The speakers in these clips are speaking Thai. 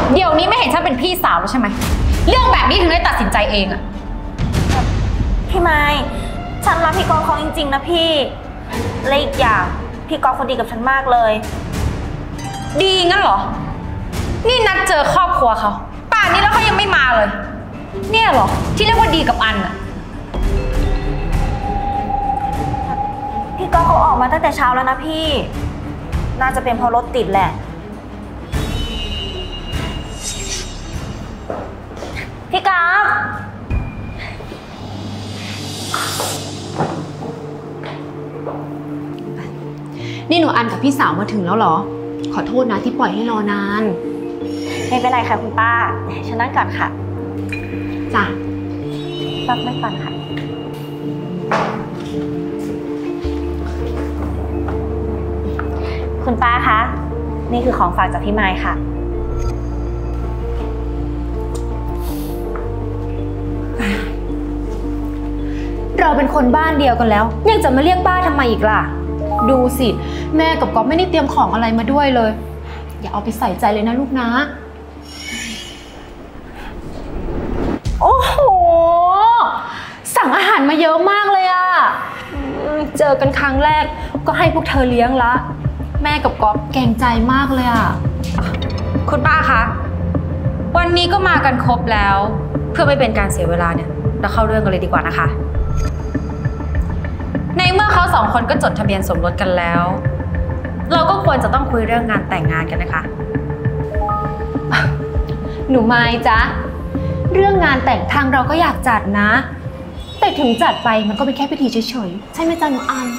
เดี๋ยวนี้ไม่เห็นฉันเป็นพี่สาวแล้วใช่ไหมเรื่องแบบนี้ถึงได้ตัดสินใจเองอะพี่ไม้ฉันรักพี่กอล์ฟเขาจริงๆนะพี่และอีกอย่างพี่กอล์ฟเขาดีกับฉันมากเลยดีงั้นเหรอนี่นัดเจอครอบครัวเขาป่านนี้แล้วเขายังไม่มาเลยเนี่ยเหรอที่เรียกว่าดีกับอันอะพี่กอล์ฟเขาออกมาตั้งแต่เช้าแล้วนะพี่น่าจะเป็นเพราะรถติดแหละพี่กอล์ฟนี่หนูอันกับพี่สาวมาถึงแล้วเหรอขอโทษนะที่ปล่อยให้รอนานไม่เป็นไรค่ะคุณป้าฉันนั่งก่อนค่ะจ้ะรับนั่งก่อนค่ะคุณป้าคะนี่คือของฝากจากพี่ไม้ค่ะเราเป็นคนบ้านเดียวกันแล้วยังจะมาเรียกป้าทำไมอีกล่ะดูสิแม่กับก๊อฟไม่ได้เตรียมของอะไรมาด้วยเลยอย่าเอาไปใส่ใจเลยนะลูกนะโอ้โหสั่งอาหารมาเยอะมากเลยอะเจอกันครั้งแรกก็ให้พวกเธอเลี้ยงละแม่กับก๊อฟเกรงใจมากเลยอะคุณป้าคะวันนี้ก็มากันครบแล้วเพื่อไม่เป็นการเสียเวลาเนี่ยเราเข้าเรื่องกันเลยดีกว่านะคะในเมื่อเขาสองคนก็จดทะเบียนสมรสกันแล้วเราก็ควรจะต้องคุยเรื่องงานแต่งงานกันนะคะหนูไม้จ๊ะเรื่องงานแต่งทางเราก็อยากจัดนะแต่ถึงจัดไปมันก็เป็นแค่พิธีเฉยๆใช่ไหมจ๊ะหนูอัน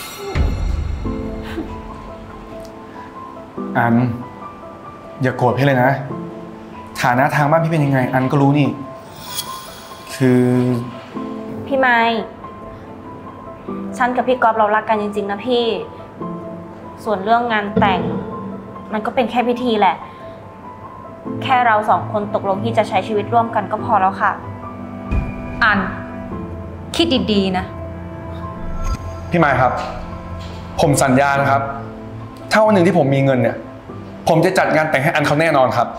อย่าโกรธพี่เลยนะฐานะทางบ้านพี่เป็นยังไงอันก็รู้นี่คือพี่ไม้ฉันกับพี่ก๊อฟเรารักกันจริงๆนะพี่ส่วนเรื่องงานแต่งมันก็เป็นแค่พิธีแหละแค่เราสองคนตกลงที่จะใช้ชีวิตร่วมกันก็พอแล้วค่ะอันคิดดีๆนะพี่ไม้ครับผมสัญญานะครับถ้าวันหนึ่งที่ผมมีเงินเนี่ยผมจะจัดงานแต่งให้อันเขาแน่นอนครับ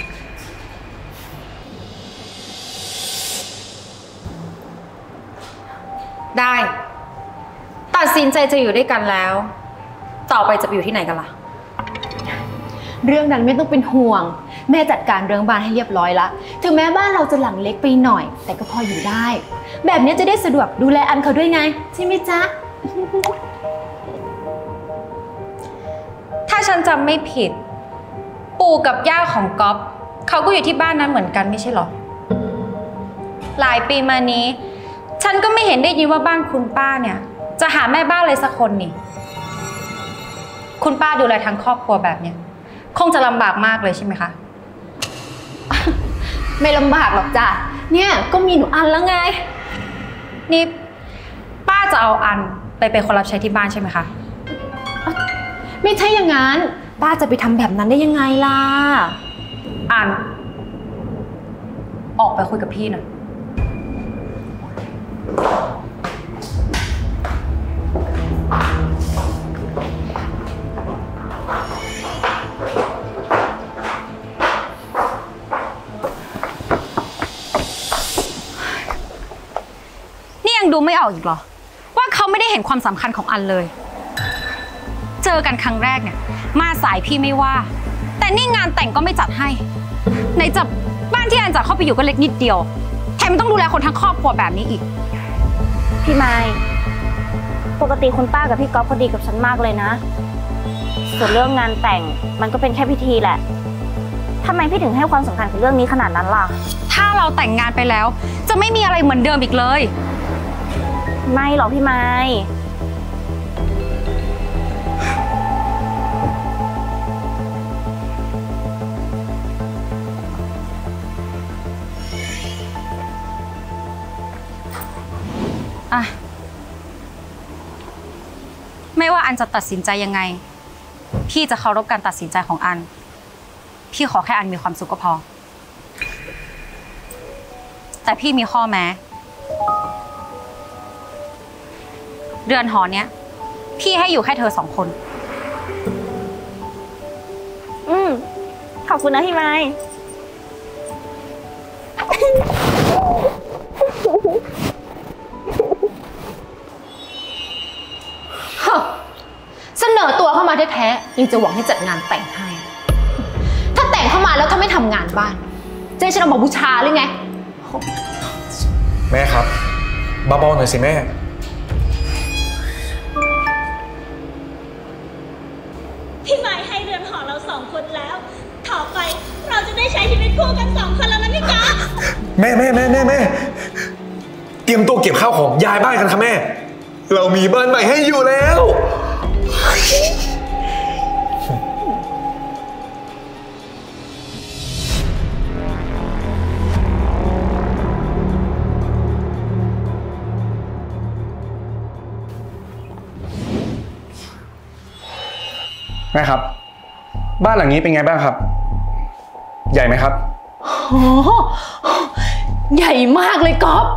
ได้ตัดสินใจจะอยู่ด้วยกันแล้วต่อไปจะไปอยู่ที่ไหนกันล่ะเรื่องนั้นไม่ต้องเป็นห่วงแม่จัดการเรื่องบ้านให้เรียบร้อยละถึงแม้บ้านเราจะหลังเล็กไปหน่อยแต่ก็พออยู่ได้แบบนี้จะได้สะดวกดูแลอันเขาด้วยไงใช่ไหมจ๊ะถ้าฉันจำไม่ผิดปู่กับย่าของก๊อฟเขาก็อยู่ที่บ้านนั้นเหมือนกันไม่ใช่หรอหลายปีมานี้ฉันก็ไม่เห็นได้ยินว่าบ้านคุณป้าเนี่ยจะหาแม่บ้านเลยสักคนนี่คุณป้าดูแลทั้งครอบครัวแบบเนี้ยคงจะลำบากมากเลยใช่ไหมคะไม่ลำบากหรอกจ้ะเนี่ยก็มีหนูอันแล้วไงนี่ป้าจะเอาอันไปเป็นคนรับใช้ที่บ้านใช่ไหมคะไม่ใช่อย่างนั้นป้าจะไปทำแบบนั้นได้ยังไงล่ะอันออกไปคุยกับพี่หน่อยดูไม่ออกอีกเหรอว่าเขาไม่ได้เห็นความสำคัญของอันเลยเจอกันครั้งแรกเนี่ยมาสายพี่ไม่ว่าแต่นี่งานแต่งก็ไม่จัดให้ไหนจะบ้านที่อันจะเข้าไปอยู่ก็เล็กนิดเดียวแถมต้องดูแลคนทั้งครอบครัวแบบนี้อีกพี่ไม้ปกติคุณป้ากับพี่ก๊อฟเขาดีกับฉันมากเลยนะส่วนเรื่องงานแต่งมันก็เป็นแค่พิธีแหละทำไมพี่ถึงให้ความสำคัญกับเรื่องนี้ขนาดนั้นล่ะถ้าเราแต่งงานไปแล้วจะไม่มีอะไรเหมือนเดิมอีกเลยไม่หรอกพี่ไม้ไม่ว่าอันจะตัดสินใจยังไงพี่จะเคารพการตัดสินใจของอันพี่ขอแค่อันมีความสุขก็พอแต่พี่มีข้อแม้เรือนหอเนี้ยพี่ให้อยู่แค่เธอ2 คนขอบคุณนะพี่ไม้เสนอตัวเข้ามาแท้ๆยังจะหวังให้จัดงานแต่งให้ ถ้าแต่งเข้ามาแล้วถ้าไม่ทำงานบ้านจะให้ฉันเอามาบูชาหรือไงแม่ครับเบาๆหน่อยสิแม่พี่ไม้ให้เรือนหอเรา2 คนแล้ว ต่อไปเราจะได้ใช้ชีวิตคู่กัน2 คนแล้วนะพี่ก๊อฟแม่เตรียมตัวเก็บข้าวของย้ายบ้านกันค่ะแม่ เรามีบ้านใหม่ให้อยู่แล้ว แม่ครับ บ้านหลังนี้เป็นไงบ้างครับ ใหญ่ไหมครับโอ้โหใหญ่มากเลยก๊อฟ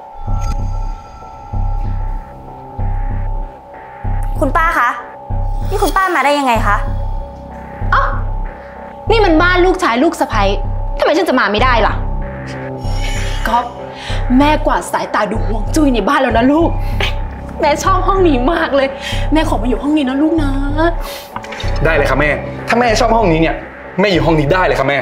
คุณป้าคะ นี่คุณป้ามาได้ยังไงคะเอ้านี่มันบ้านลูกชายลูกสะใภ้ทำไมฉันจะมาไม่ได้ล่ะก๊อฟแม่กวาดสายตาดูห่วงจุ้ยในบ้านแล้วนะลูก แม่ชอบห้องนี้มากเลย แม่ขอมาอยู่ห้องนี้นะลูกนะได้เลยครับแม่ ถ้าแม่ชอบห้องนี้เนี่ยแม่อยู่ห้องนี้ได้เลยครับแม่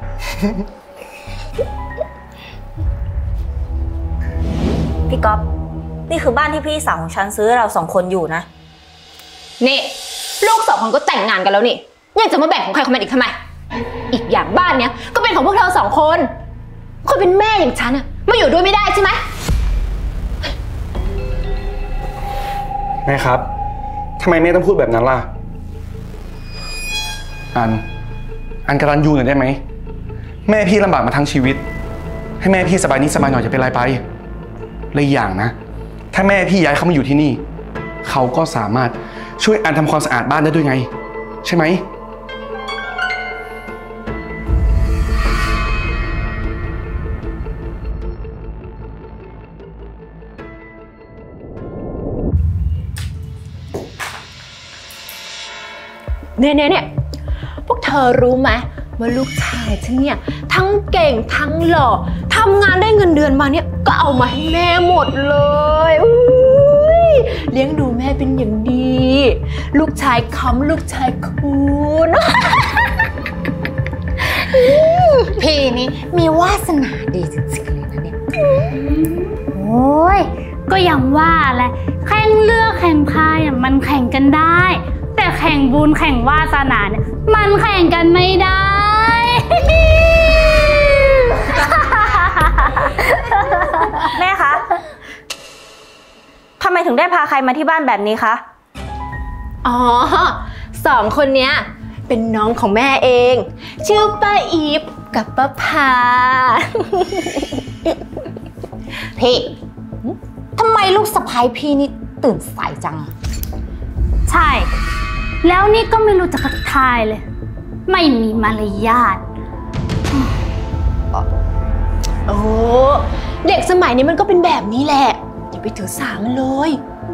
พี่ก๊อฟนี่คือบ้านที่พี่สาวของฉันซื้อให้เรา2 คนอยู่นะนี่ลูก2 คนก็แต่งงานกันแล้วนี่ยังจะมาแบ่งของใครของมันอีกทำไม อีกอย่างบ้านเนี้ยก็เป็นของพวกเธอ2 คนคนเป็นแม่อย่างฉันอะมาอยู่ด้วยไม่ได้ใช่ไหมแม่ครับทำไมแม่ต้องพูดแบบนั้นล่ะ อันกตัญญูหน่อยได้ไหมแม่พี่ลำบากมาทั้งชีวิตให้แม่พี่สบายนิดสบายหน่อยจะเป็นไรไปและอีกอย่างนะถ้าแม่พี่ย้ายเขามาอยู่ที่นี่เขาก็สามารถช่วยอันทำความสะอาดบ้านได้ด้วยไงใช่ไหมเนี่ยพวกเธอรู้ไหมว่าลูกชายฉันเนี่ยทั้งเก่งทั้งหล่อทำงานได้เงินเดือนมาเนี่ยก็เอามาให้แม่หมดเลยเลี้ยงดูแม่เป็นอย่างดีลูกชายคำลูกชายคุณพี่นี่มีวาสนาดีจริงๆเลยนะเนี่ยโอ้ยก็ยังว่าแหละแข่งเรือแข่งพายมันแข่งกันได้แต่แข่งบุญแข่งวาสนาเนี่ยมันแข่งกันไม่ได้แม่คะทำไมถึงได้พาใครมาที่บ้านแบบนี้คะอ๋อ2 คนเนี้ยเป็นน้องของแม่เองชื่อป้าอีฟกับป้าพาพี่ทำไมลูกสะใภ้พี่นี่ตื่นสายจังใช่แล้วนี่ก็ไม่รู้จะทักทายเลยไม่มีมารยาทโอ้เด็กสมัยนี้มันก็เป็นแบบนี้แหละอย่าไปถือสามันเลย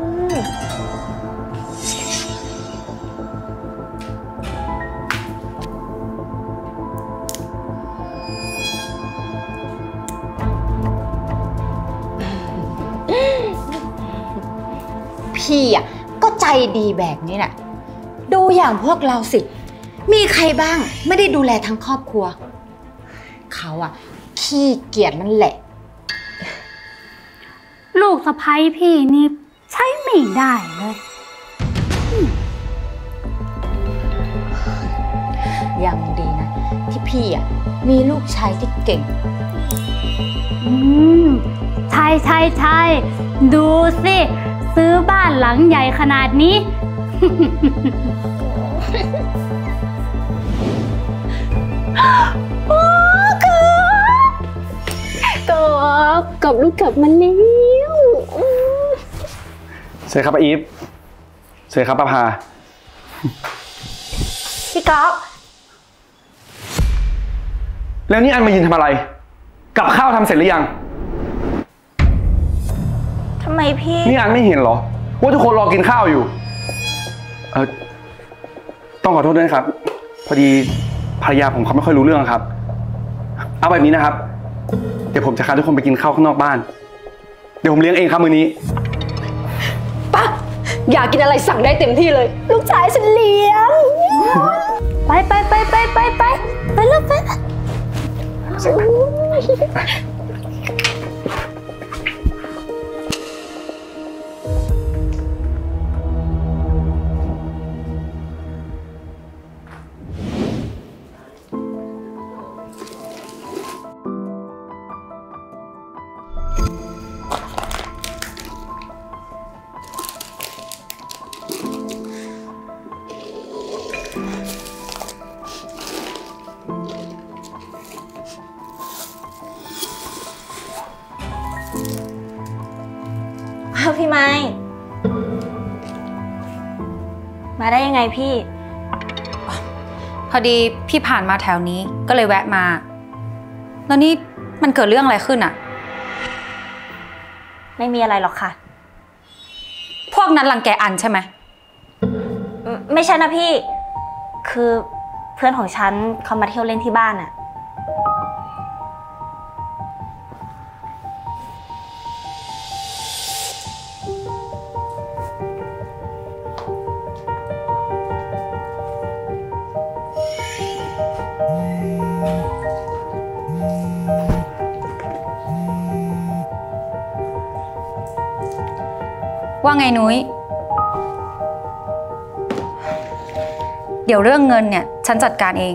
พี่อ่ะก็ใจดีแบบนี้แหละดูอย่างพวกเราสิมีใครบ้างไม่ได้ดูแลทั้งครอบครัวเขาอ่ะขี้เกียจนั่นแหละลูกสะใภ้พี่นี่ใช้ไม่ได้เลยยังดีนะที่พี่อ่ะมีลูกชายที่เก่งใช่ดูสิซื้อบ้านหลังใหญ่ขนาดนี้กับลูกกลับมาแล้วสวัสดีครับป้าอีฟสวัสดีครับป้าพาพี่ก๊อฟแล้วนี่อันมายืนทำอะไรกับข้าวทำเสร็จหรือยังทำไมพี่นี่อันไม่เห็นเหรอว่าทุกคนรอกินข้าวอยู่ต้องขอโทษด้วยนะครับพอดีภรรยาผมเขาไม่ค่อยรู้เรื่องครับเอาแบบนี้นะครับเดี๋ยวผมจะพาทุกคนไปกินข้าวข้างนอกบ้าน เดี๋ยวผมเลี้ยงเองครับมื้อนี้ป้าอยากกินอะไรสั่งได้เต็มที่เลย ลูกชายฉันเลี้ยงไปไปไปไปไปไปไปแล้วไปพี่ไม้มาได้ยังไงพี่พอดีพี่ผ่านมาแถวนี้ก็เลยแวะมา แล้วนี่มันเกิดเรื่องอะไรขึ้นอะไม่มีอะไรหรอกค่ะพวกนั้นรังแกอันใช่ไหมไม่ใช่นะพี่ คือเพื่อนของฉันเขามาเที่ยวเล่นที่บ้านอะว่าไงนุ้ย เดี๋ยวเรื่องเงินเนี่ยฉันจัดการเอง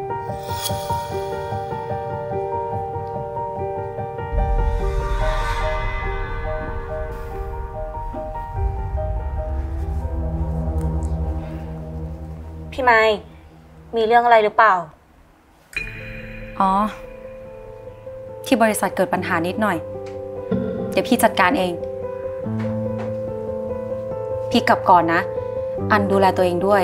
พี่ไม้มีเรื่องอะไรหรือเปล่าอ๋อ ที่บริษัทเกิดปัญหานิดหน่อย เดี๋ยวพี่จัดการเอง พี่กลับก่อนนะ อันดูแลตัวเองด้วย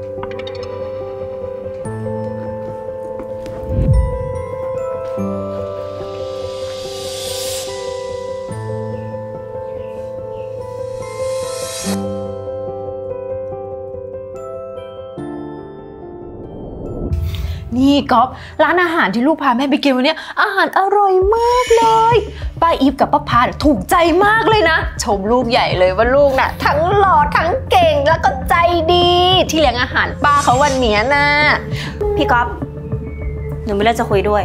นี่ก๊อฟร้านอาหารที่ลูกพาแม่ไปกินวันนี้อาหารอร่อยมากเลยป้าอีฟกับป้าพาถูกใจมากเลยนะชมลูกใหญ่เลยว่าลูกน่ะทั้งหล่อทั้งเก่งแล้วก็ใจดีที่เลี้ยงอาหารป้าเขาวันนี้นะพี่ก๊อฟหนูมีเรื่องจะคุยด้วย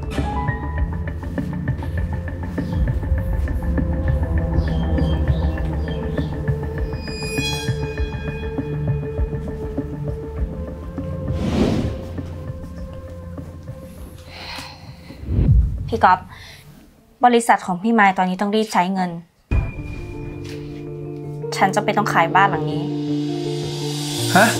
พี่ก๊อฟบริษัทของพี่ไม้ตอนนี้ต้องรีบใช้เงิน ฉันจะไปต้องขายบ้านหลังนี้ฮะ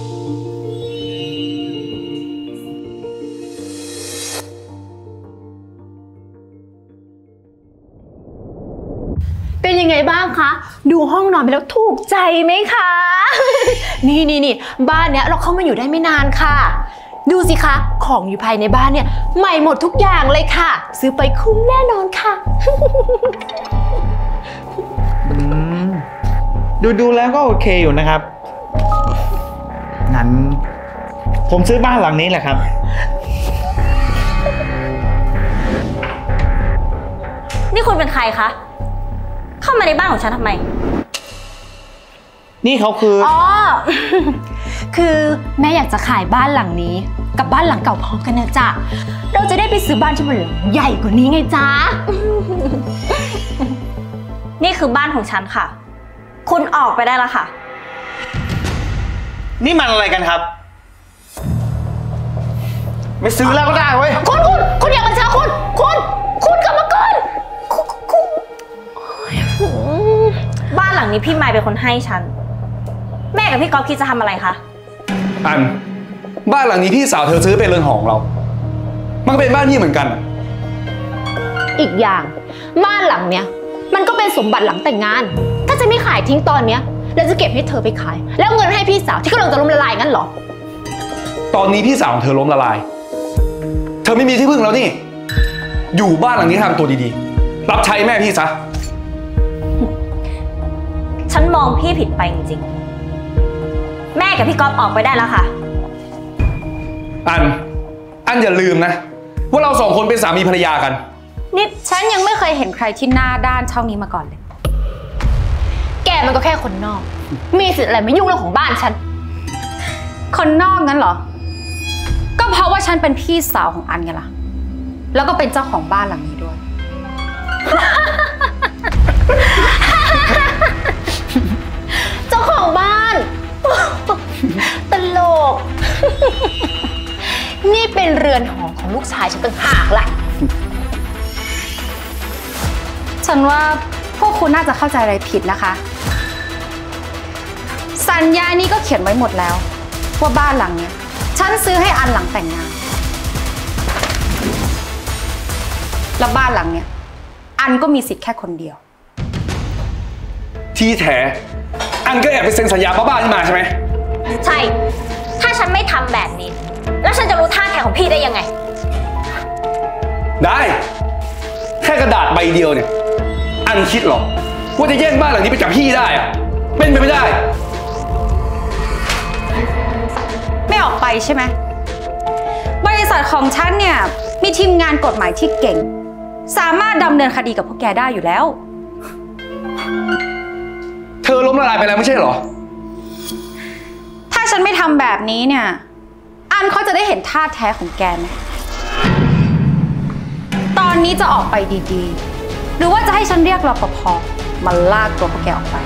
เป็นยังไงบ้างคะดูห้องนอนไปแล้วถูกใจไหมคะ นี่บ้านเนี้ยเราเข้ามาอยู่ได้ไม่นานค่ะดูสิคะของอยู่ภายในบ้านเนี่ยใหม่หมดทุกอย่างเลยค่ะซื้อไปคุ้มแน่นอนค่ะดูแล้วก็โอเคอยู่นะครับ งั้นผมซื้อบ้านหลังนี้แหละครับนี่คุณเป็นใครคะ เข้ามาในบ้านของฉันทำไมนี่เขาคืออ๋อ คือแม่อยากจะขายบ้านหลังนี้กับบ้านหลังเก่าพร้อมกันนะจ๊ะเราจะได้ไปซื้อบ้านที่มันใหญ่กว่านี้ไงจ๊ะนี่คือบ้านของฉันค่ะ คุณออกไปได้แล้วค่ะนี่มันอะไรกันครับ ไม่ซื้อแล้วก็ได้เว้ยคุณอย่ามาช้าคุณกลับมาก่อนบ้านหลังนี้พี่ไมค์เป็นคนให้ฉัน แม่กับพี่ก๊อฟคิดจะทำอะไรคะอัน บ้านหลังนี้พี่สาวเธอซื้อเป็นเรือนหอของเรา มันก็เป็นบ้านพี่เหมือนกันอีกอย่างบ้านหลังเนี้ยมันก็เป็นสมบัติหลังแต่งงาน ถ้าจะไม่ขายทิ้งตอนเนี้ยแล้วจะเก็บให้เธอไปขาย แล้วเงินให้พี่สาวที่กำลังจะล้มละลายงั้นเหรอตอนนี้พี่สาวของเธอล้มละลาย เธอไม่มีที่พึ่งแล้วนี่ อยู่บ้านหลังนี้ทำตัวดีๆ รับใช้แม่พี่ซะฉันมองพี่ผิดไปจริงๆ แม่กับพี่ก๊อฟออกไปได้แล้วค่ะอันอย่าลืมนะ ว่าเราสองคนเป็นสามีภรรยากันนี่ฉันยังไม่เคยเห็นใครที่หน้าด้านเท่านี้มาก่อนเลยแกมันก็แค่คนนอก มีสิทธิ์อะไรมายุ่งเรื่องของบ้านฉันคนนอกนั้นเหรอ ก็เพราะว่าฉันเป็นพี่สาวของอันไงล่ะ แล้วก็เป็นเจ้าของบ้านหลังนี้ด้วยเจ้าของบ้าน ตลก นี่เป็นเรือนหอของลูกชายฉันต่างหากล่ะฉันว่าพวกคุณน่าจะเข้าใจอะไรผิดนะคะ สัญญานี้ก็เขียนไว้หมดแล้วว่าบ้านหลังเนี้ยฉันซื้อให้อันหลังแต่งงานแล้วบ้านหลังเนี้ยอันก็มีสิทธิ์แค่คนเดียวที่แท้อันก็แอบไปเซ็นสัญญาบ้าๆนี่มาใช่ไหมใช่ ถ้าฉันไม่ทำแบบนี้ แล้วฉันจะรู้ท่าแท้ของพี่ได้ยังไงได้ แค่กระดาษใบเดียวเนี่ยอันคิดหรอว่าจะแย่งบ้านหลังนี้ไปจากพี่ได้อะเป็นไปไม่ได้ไม่ออกไปใช่ไหมบริษัทของฉันเนี่ยมีทีมงานกฎหมายที่เก่ง สามารถดำเนินคดีกับพวกแกได้อยู่แล้วเธอล้มละลายไปแล้วไม่ใช่เหรอถ้าฉันไม่ทำแบบนี้เนี่ยอันเขาจะได้เห็นท่าแท้ของแกไหมตอนนี้จะออกไปดีๆหรือว่าจะให้ฉันเรียกรปภมาลากตัวพวกแกออกไป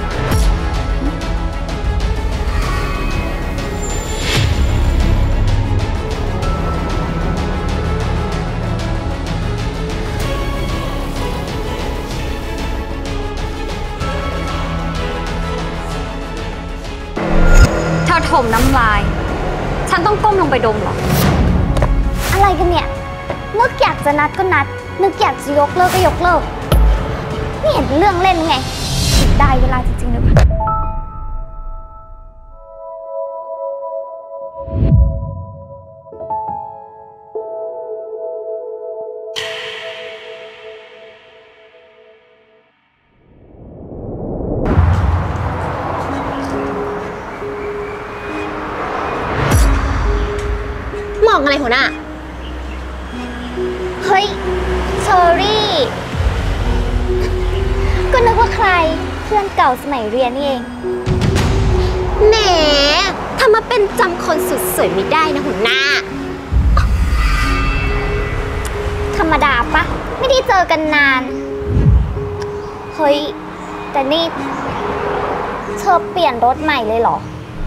เธอถมน้ำลายฉันต้องก้มลงไปดมเหรออะไรกันเนี่ย นึกอยากจะนัดก็นัด นึกอยากจะยกเลิกก็ยกเลิกไม่เห็นเรื่องเล่นไงได้เวลาจริงๆเลยมองอะไรหัวหน้าเฮ้ยเชอรี่ ก็นึกว่าใครเพื่อนเก่าสมัยเรียนนี่เองแหมทำมาเป็นจำคนสุดสวยไม่ได้นะหัวหน้าธรรมดาปะไม่ได้เจอกันนาน เฮ้ย แต่นี่เธอเปลี่ยนรถใหม่เลยเหรอ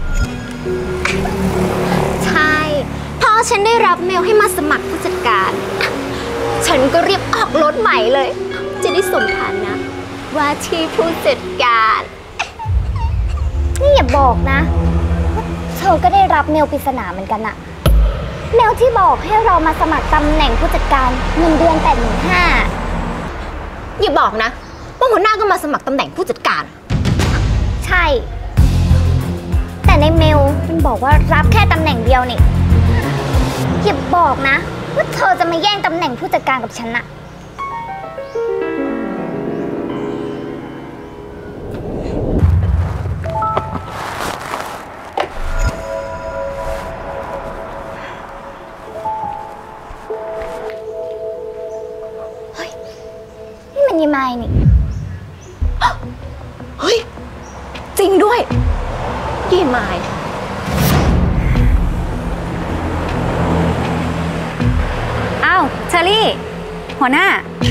ใช่พอฉันได้รับเมลให้มาสมัครผู้จัดการ ฉันก็รีบออกรถใหม่เลย จะได้สมฐานะว่าที่ผู้จัดการนี่อย่าบอกนะว่าเธอก็ได้รับเมลปริศนาเหมือนกันอะเมลที่บอกให้เรามาสมัครตำแหน่งผู้จัดการเงินเดือน85,000 อย่าบอกนะว่าหัวหน้าก็มาสมัครตำแหน่งผู้จัดการใช่ แต่ในเมลมันบอกว่ารับแค่ตำแหน่งเดียวนี่อย่าบอกนะว่าเธอจะมาแย่งตำแหน่งผู้จัดการกับฉันอะเฮ้ยนี่มันยังไงนี่เฮ้ย จริงด้วยยี่ไม้อ้าวเชอรี่ หัวหน้า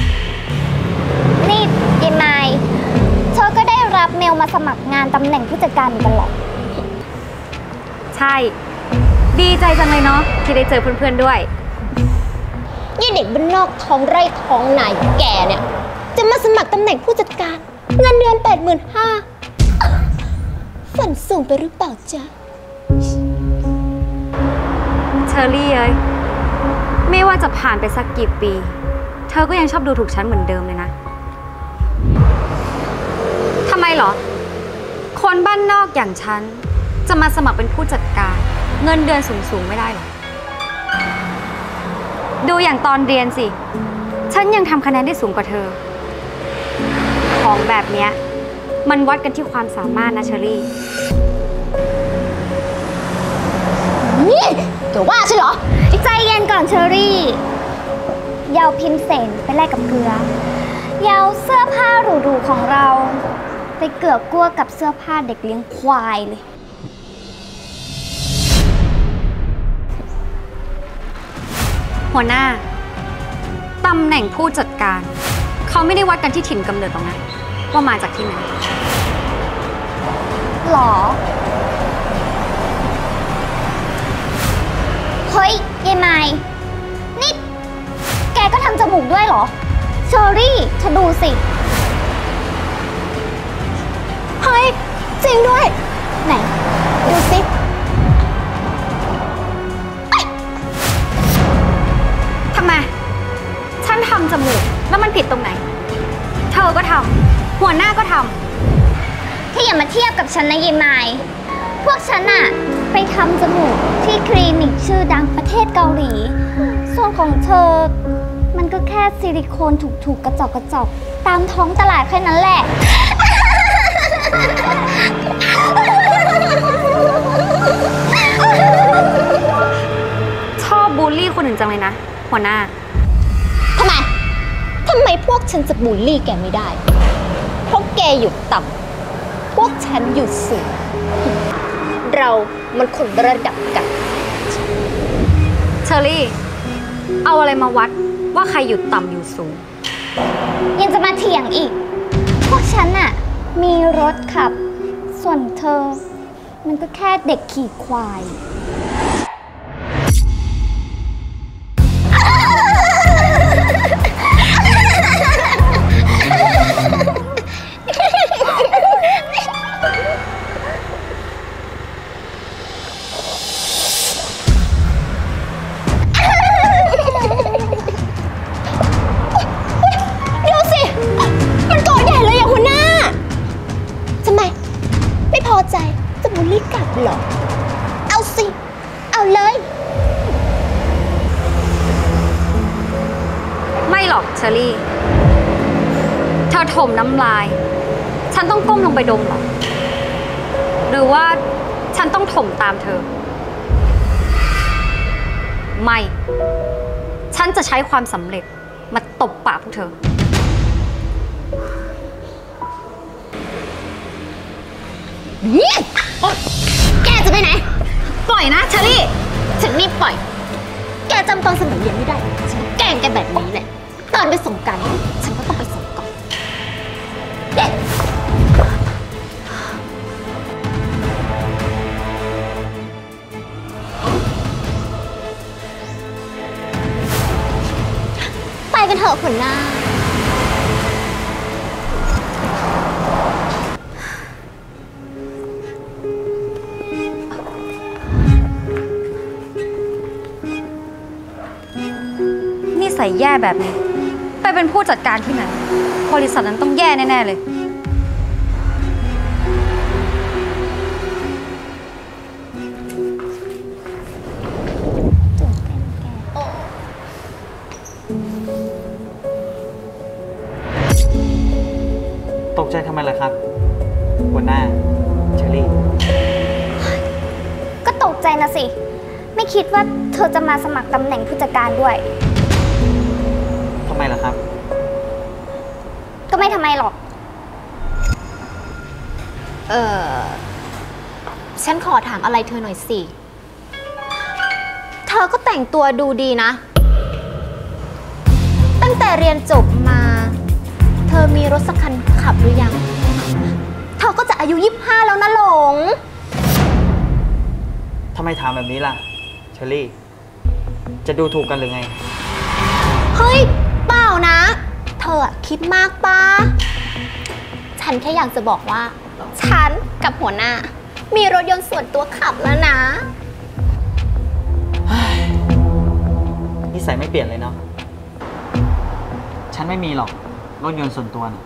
นี่ยายไมล์เธอก็ได้รับเมลมาสมัครงานตำแหน่งผู้จัดการเหมือนกันเหรอใช่ ดีใจจังเลยเนาะที่ได้เจอเพื่อนๆด้วยยี่เด็กบ้านนอกท้องไร่ท้องนาอย่างแกเนี่ย จะมาสมัครตำแหน่งผู้จัดการเงินเดือน85,000ฝันสูงไปหรือเปล่าจ๊ะเชอรี่เอ้ยไม่ว่าจะผ่านไปสักกี่ปี เธอก็ยังชอบดูถูกฉันเหมือนเดิมเลยนะทำไมเหรอ คนบ้านนอกอย่างฉันจะมาสมัครเป็นผู้จัดการเงินเดือนสูงๆไม่ได้หรอดูอย่างตอนเรียนสิฉันยังทำคะแนนได้สูงกว่าเธอของแบบเนี้ยมันวัดกันที่ความสามารถนะเชอรี่นี่เดี๋ยวว่าใช่เหรอใจเย็นก่อนเชอรี่ อย่าพิมพ์เสนไปแลกกับเกลืออย่าเอาเสื้อผ้าหรูๆของเราไปเกือกกลัวกับเสื้อผ้าเด็กเลี้ยงควายเลยหัวหน้าตำแหน่งผู้จัดการ เขาไม่ได้วัดกันที่ถิ่นกำเนิดหรอกนะว่ามาจากที่ไหนหรอ เฮ้ยยายไม้นี่ แกก็ทำจมูกด้วยเหรอ เชอรี่เธอดูสิ เฮ้ย จริงด้วย ไหน ดูสิทำไม ฉันทำจมูกแล้วมันผิดตรงไหน เธอก็ทำหัวหน้าก็ทำที่อย่ามาเทียบกับฉันนะยายไม้พวกฉันอะไปทำจมูกที่คลินิกชื่อดังประเทศเกาหลี ส่วนของเธอ มันก็แค่ซิลิโคนถูกๆกระจอกตามท้องตลาดแค่นั้นแหละชอบบูลลี่คนอื่นจังเลยนะ หัวหน้าทำไมพวกฉันจะบูลลี่แกไม่ได้ เพราะแกอยู่ต่ำพวกฉันอยู่สูง เรามันคนระดับกันเชอรี่ เอาอะไรมาวัดว่าใครอยู่ต่ำอยู่สูงยังจะมาเถียงอีก พวกฉันอะมีรถขับ ส่วนเธอ มันก็แค่เด็กขี่ควาย ดูสิ มันโกรธใหญ่เลยอะหัวหน้า ทำไม ไม่พอใจจะบูลลี่กลับเหรอ เอาสิ เอาเลยไม่หรอกเชอรี่ เธอถมน้ำลาย ฉันต้องก้มลงไปดมหรอ หรือว่าฉันต้องถมตามเธอ ไม่ ฉันจะใช้ความสำเร็จมาตบปากพวกเธอแกจะไปไหน ปล่อยนะเชอรี่ ฉันนี่ปล่อย แกจำตอนสมัยเรียนไม่ได้ ฉันแกล้งแกแบบนี้แหละ ตอนไปส่งกัน ฉันก็ต้องไปส่งก่อนเด็ดไปกันเถอะหัวหน้านิสัยแย่แบบนี้ ไปเป็นผู้จัดการที่ไหน บริษัทนั้นต้องแย่แน่ๆเลยตกใจทำไมล่ะครับ หัวหน้าเชอรี่ก็ตกใจนะสิ ไม่คิดว่าเธอจะมาสมัครตำแหน่งผู้จัดการด้วยทำไมล่ะครับก็ไม่ทำไมหรอกฉันขอถามอะไรเธอหน่อยสิ เธอก็แต่งตัวดูดีนะ ตั้งแต่เรียนจบมา เธอมีรถสักคันขับหรือยัง เธอก็จะอายุ25แล้วนะหลงทำไมถามแบบนี้ล่ะ เชอรี่ จะดูถูกกันหรือไงเฮ้ย เปล่านะ เธออะคิดมากป้าฉันแค่อยากจะบอกว่า ฉันกับหัวหน้า มีรถยนต์ส่วนตัวขับแล้วนะนิสัยไม่เปลี่ยนเลยเนาะ ฉันไม่มีหรอกรถยนต์ส่วนตัวน่ะ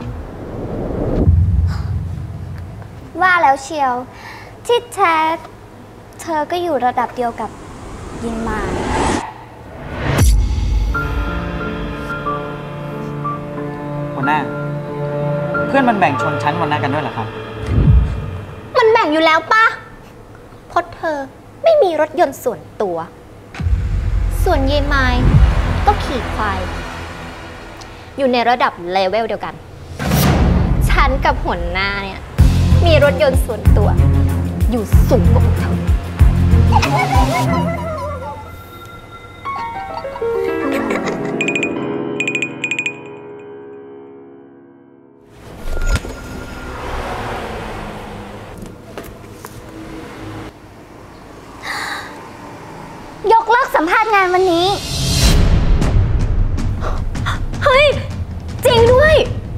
ว่าแล้วเชียว ที่แท้เธอก็อยู่ระดับเดียวกับยิงมาหัวหน้า เพื่อนมันแบ่งชนชั้นหัวหน้ากันด้วยเหรอครับมันแบ่งอยู่แล้วป่ะเพราะเธอไม่มีรถยนต์ส่วนตัว ส่วนเยมายก็ขี่ควายอยู่ในระดับเลเวลเดียวกัน ฉันกับหัวหน้าเนี่ยมีรถยนต์ส่วนตัวอยู่สูงกว่าพวกเธอ ยกเลิกสัมภาษณ์งานวันนี้ เฮ้ย จริงด้วย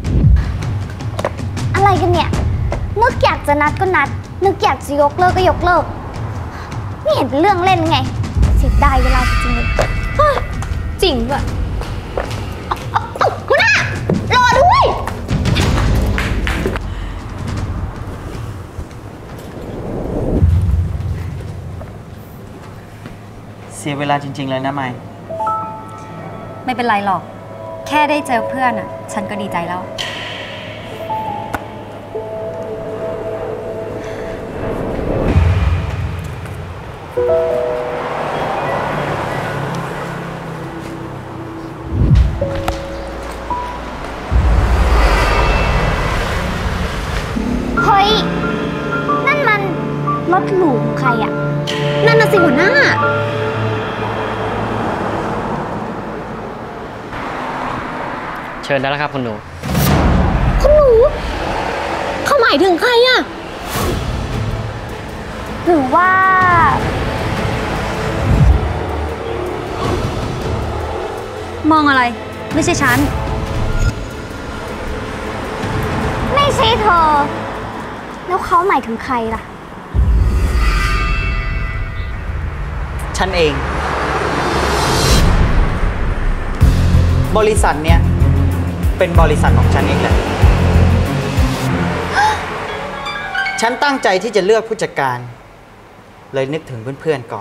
อะไรกันเนี่ย นึกอยากจะนัดก็นัด นึกอยากจะยกเลิกก็ยกเลิก นี่เห็นเป็นเรื่องเล่นไงเสียดายเวลาจริงๆเลยจริงด้วยคุณน่ารอด้วยเสียเวลาจริงๆเลยนะไมค์ไม่เป็นไรหรอก แค่ได้เจอเพื่อนอ่ะ ฉันก็ดีใจแล้วเฮ้ย นั่นมันรถหรูของใครอะนั่นน่ะสิหัวหน้าเชิญได้แล้วครับคุณหนูคุณหนู เขาหมายถึงใครอะหรือว่ามองอะไร ไม่ใช่ฉันไม่ใช่เธอ แล้วเขาหมายถึงใครล่ะฉันเอง บริษัทเนี้ยเป็นบริษัทของฉันเองแหละ ฉันตั้งใจที่จะเลือกผู้จัดการ เลยนึกถึงเพื่อนๆก่อน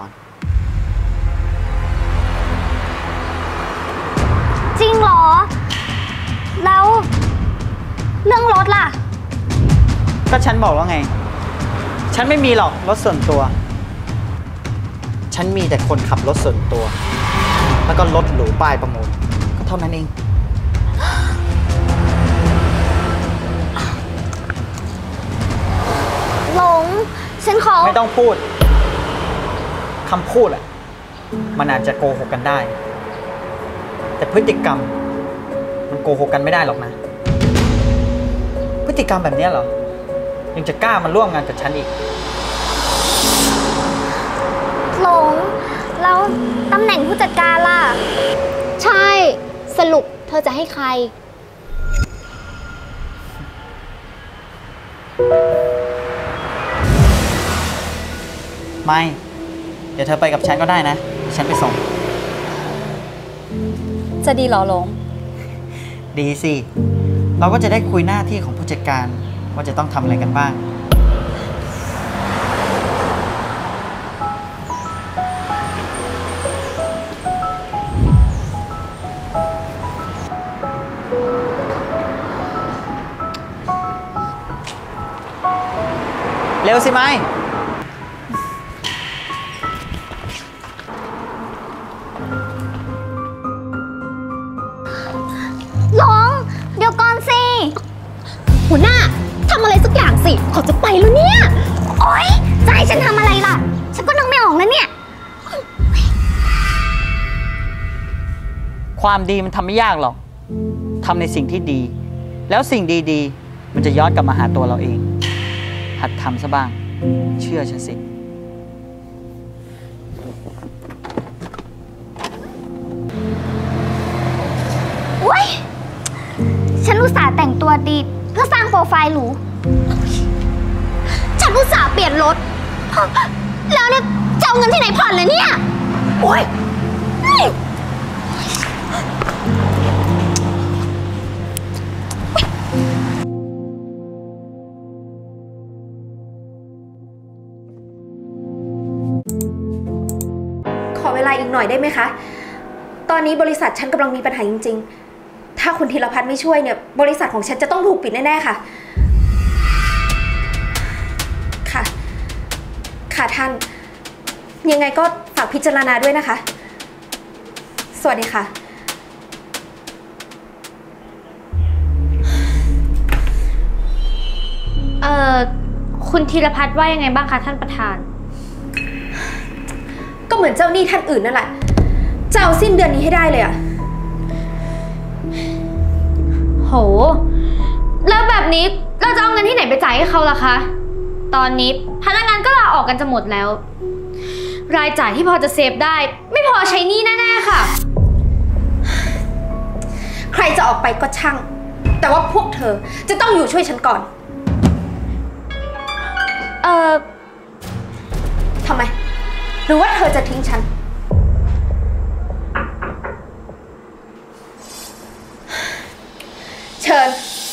จริงเหรอ แล้วเรื่องรถล่ะก็ฉันบอกแล้วไง ฉันไม่มีหรอกรถส่วนตัว ฉันมีแต่คนขับรถส่วนตัว แล้วก็รถหรูป้ายประมูล ก็เท่านั้นเองหลง ฉันขอไม่ต้องพูด คำพูดอ่ะ มันอาจจะโกหกกันได้ แต่พฤติกรรม มันโกหกกันไม่ได้หรอกนะ พฤติกรรมแบบนี้เหรอ ยังจะกล้ามาร่วมงานกับฉันอีกหลง แล้วตำแหน่งผู้จัดการล่ะ ใช่ สรุปเธอจะให้ใครไม่ เดี๋ยวเธอไปกับฉันก็ได้นะเดี๋ยวฉันไปส่งจะดีเหรอหลงดีสิ เราก็จะได้คุยหน้าที่ของผู้จัดการ ว่าจะต้องทำอะไรกันบ้าง เร็วสิไม้หลง เดี๋ยวก่อนสิ หัวหน้าทำอะไรสักอย่างสิเขาจะไปแล้วเนี่ย โอ๊ยจะให้ฉันทำอะไรล่ะ ฉันก็นึกไม่ออกแล้วเนี่ยความดีมันทำไม่ยากหรอก ทำในสิ่งที่ดี แล้วสิ่งดีๆ มันจะย้อนกลับมาหาตัวเราเอง หัดทำซะบ้าง เชื่อฉันสิอุ๊ย ฉันอุตส่าห์แต่งตัวดีเพื่อสร้างโปรไฟล์หรู ฉันอุตส่าห์เปลี่ยนรถ แล้วเนี่ยจะเอาเงินที่ไหนผ่อนเลยเนี่ย โอ๊ยขอเวลาอีกหน่อยได้ไหมคะ ตอนนี้บริษัทฉันกำลังมีปัญหาจริงๆ ถ้าคุณธีรพัฒน์ไม่ช่วยเนี่ย บริษัทของฉันจะต้องถูกปิดแน่ๆค่ะ ค่ะ ค่ะท่าน ยังไงก็ฝากพิจารณาด้วยนะคะ สวัสดีค่ะคุณธีรพัฒน์ว่ายังไงบ้างคะท่านประธานก็เหมือนเจ้าหนี้ท่านอื่นนั่นแหละจะเอาสิ้นเดือนนี้ให้ได้เลยอะโห แล้วแบบนี้เราจะเอาเงินที่ไหนไปจ่ายให้เขาล่ะคะ ตอนนี้พนักงานก็ลาออกกันจะหมดแล้ว รายจ่ายที่พอจะเซฟได้ไม่พอใช้หนี้แน่ๆค่ะใครจะออกไปก็ช่างแต่ว่าพวกเธอจะต้องอยู่ช่วยฉันก่อนทำไมหรือว่าเธอจะทิ้งฉันเชิญ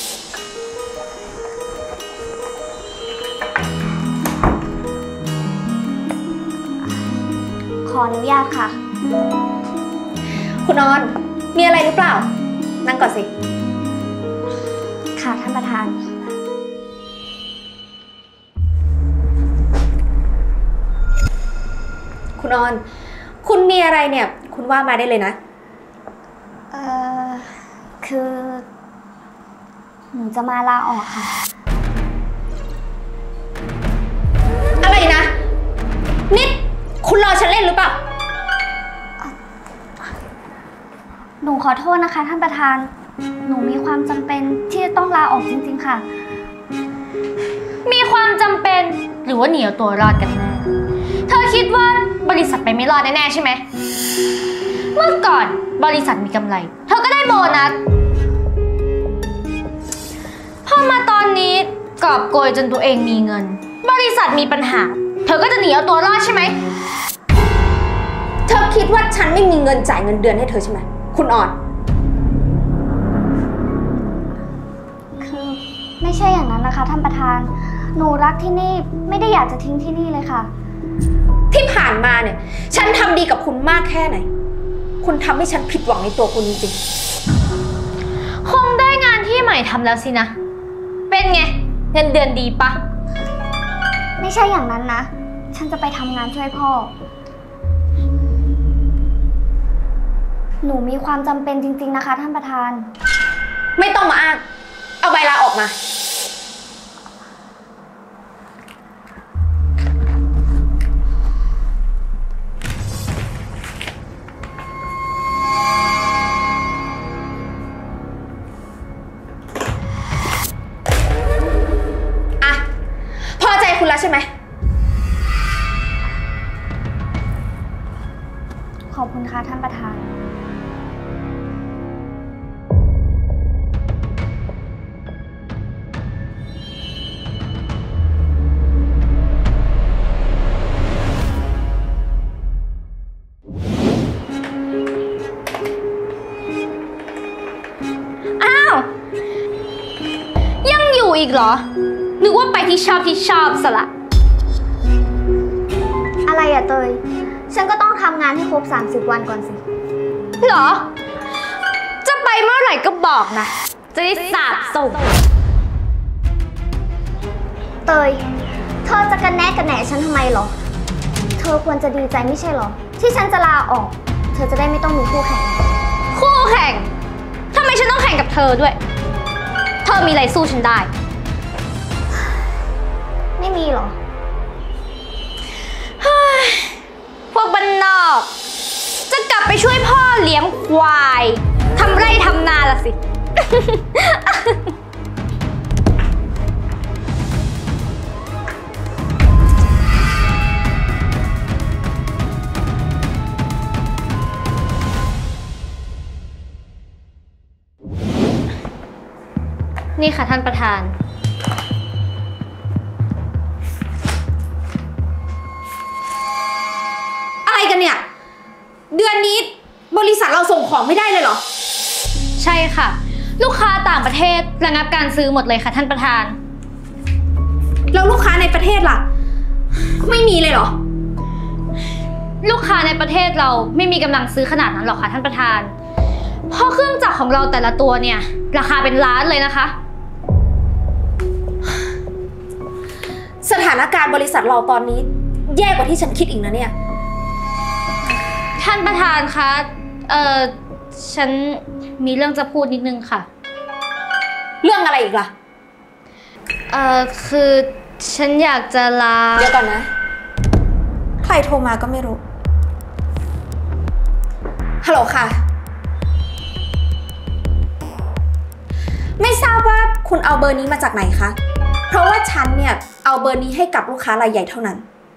ขออนุญาตค่ะคุณออนมีอะไรหรือเปล่านั่งก่อนสิค่ะท่านประธานคุณออนคุณมีอะไรเนี่ยคุณว่ามาได้เลยนะคือหนูจะมาลาออกค่ะอะไรนะนิดคุณรอฉันเล่นหรือเปล่าหนูขอโทษนะคะท่านประธาน หนูมีความจำเป็นที่จะต้องลาออกจริงๆค่ะมีความจำเป็นหรือว่าหนีเอาตัวรอดกันแน่ เธอคิดว่าบริษัทไปไม่รอดแน่ๆใช่ไหม เมื่อก่อนบริษัทมีกำไร เธอก็ได้โบนัส พอมาตอนนี้กอบโกยจนตัวเองมีเงิน บริษัทมีปัญหา เธอก็จะหนีเอาตัวรอดใช่ไหมเธอคิดว่าฉันไม่มีเงินจ่ายเงินเดือนให้เธอใช่ไหมคุณออนคือไม่ใช่อย่างนั้นนะคะท่านประธาน หนูรักที่นี่ไม่ได้อยากจะทิ้งที่นี่เลยค่ะที่ผ่านมาเนี่ยฉันทำดีกับคุณมากแค่ไหนคุณทำให้ฉันผิดหวังในตัวคุณจริงๆคงได้งานที่ใหม่ทำแล้วสินะ เป็นไงเงินเดือนดีปะไม่ใช่อย่างนั้นนะฉันจะไปทำงานช่วยพ่อหนูมีความจำเป็นจริงๆนะคะท่านประธานไม่ต้องมาอ้างเอาใบลาออกมาพอใจคุณแล้วใช่ไหมขอบคุณค่ะท่านประธานอีกเหรอนึกว่าไปที่ชอบซะละอะไรอะเตยฉันก็ต้องทำงานให้ครบ30 วันก่อนสิเหรอจะไปเมื่อไหร่ก็บอกนะจะได้สาบส่งเตยเธอจะกันแหนฉันทำไมหรอเธอควรจะดีใจไม่ใช่หรอที่ฉันจะลาออกเธอจะได้ไม่ต้องมีคู่แข่งทำไมฉันต้องแข่งกับเธอด้วยเธอมีอะไรสู้ฉันได้ไม่มีหรอพวกบ้านนอกจะกลับไปช่วยพ่อเลี้ยงควายทำไร่ทำนาละสิ นี่ค่ะท่านประธานกันเนี่ยเดือนนี้บริษัทเราส่งของไม่ได้เลยเหรอใช่ค่ะลูกค้าต่างประเทศระงับการซื้อหมดเลยค่ะท่านประธานแล้วลูกค้าในประเทศล่ะไม่มีเลยเหรอลูกค้าในประเทศเราไม่มีกำลังซื้อขนาดนั้นหรอกค่ะท่านประธานเพราะเครื่องจักรของเราแต่ละตัวเนี่ยราคาเป็นล้านเลยนะคะสถานการณ์บริษัทเราตอนนี้แย่กว่าที่ฉันคิดอีกนะเนี่ยท่านประธานคะฉันมีเรื่องจะพูดนิดนึงค่ะเรื่องอะไรอีกล่ะคือฉันอยากจะลาเดี๋ยวก่อนนะ ใครโทรมาก็ไม่รู้ ฮัลโหลค่ะ ไม่ทราบว่าคุณเอาเบอร์นี้มาจากไหนคะ เพราะว่าฉันเนี่ยเอาเบอร์นี้ให้กับลูกค้ารายใหญ่เท่านั้น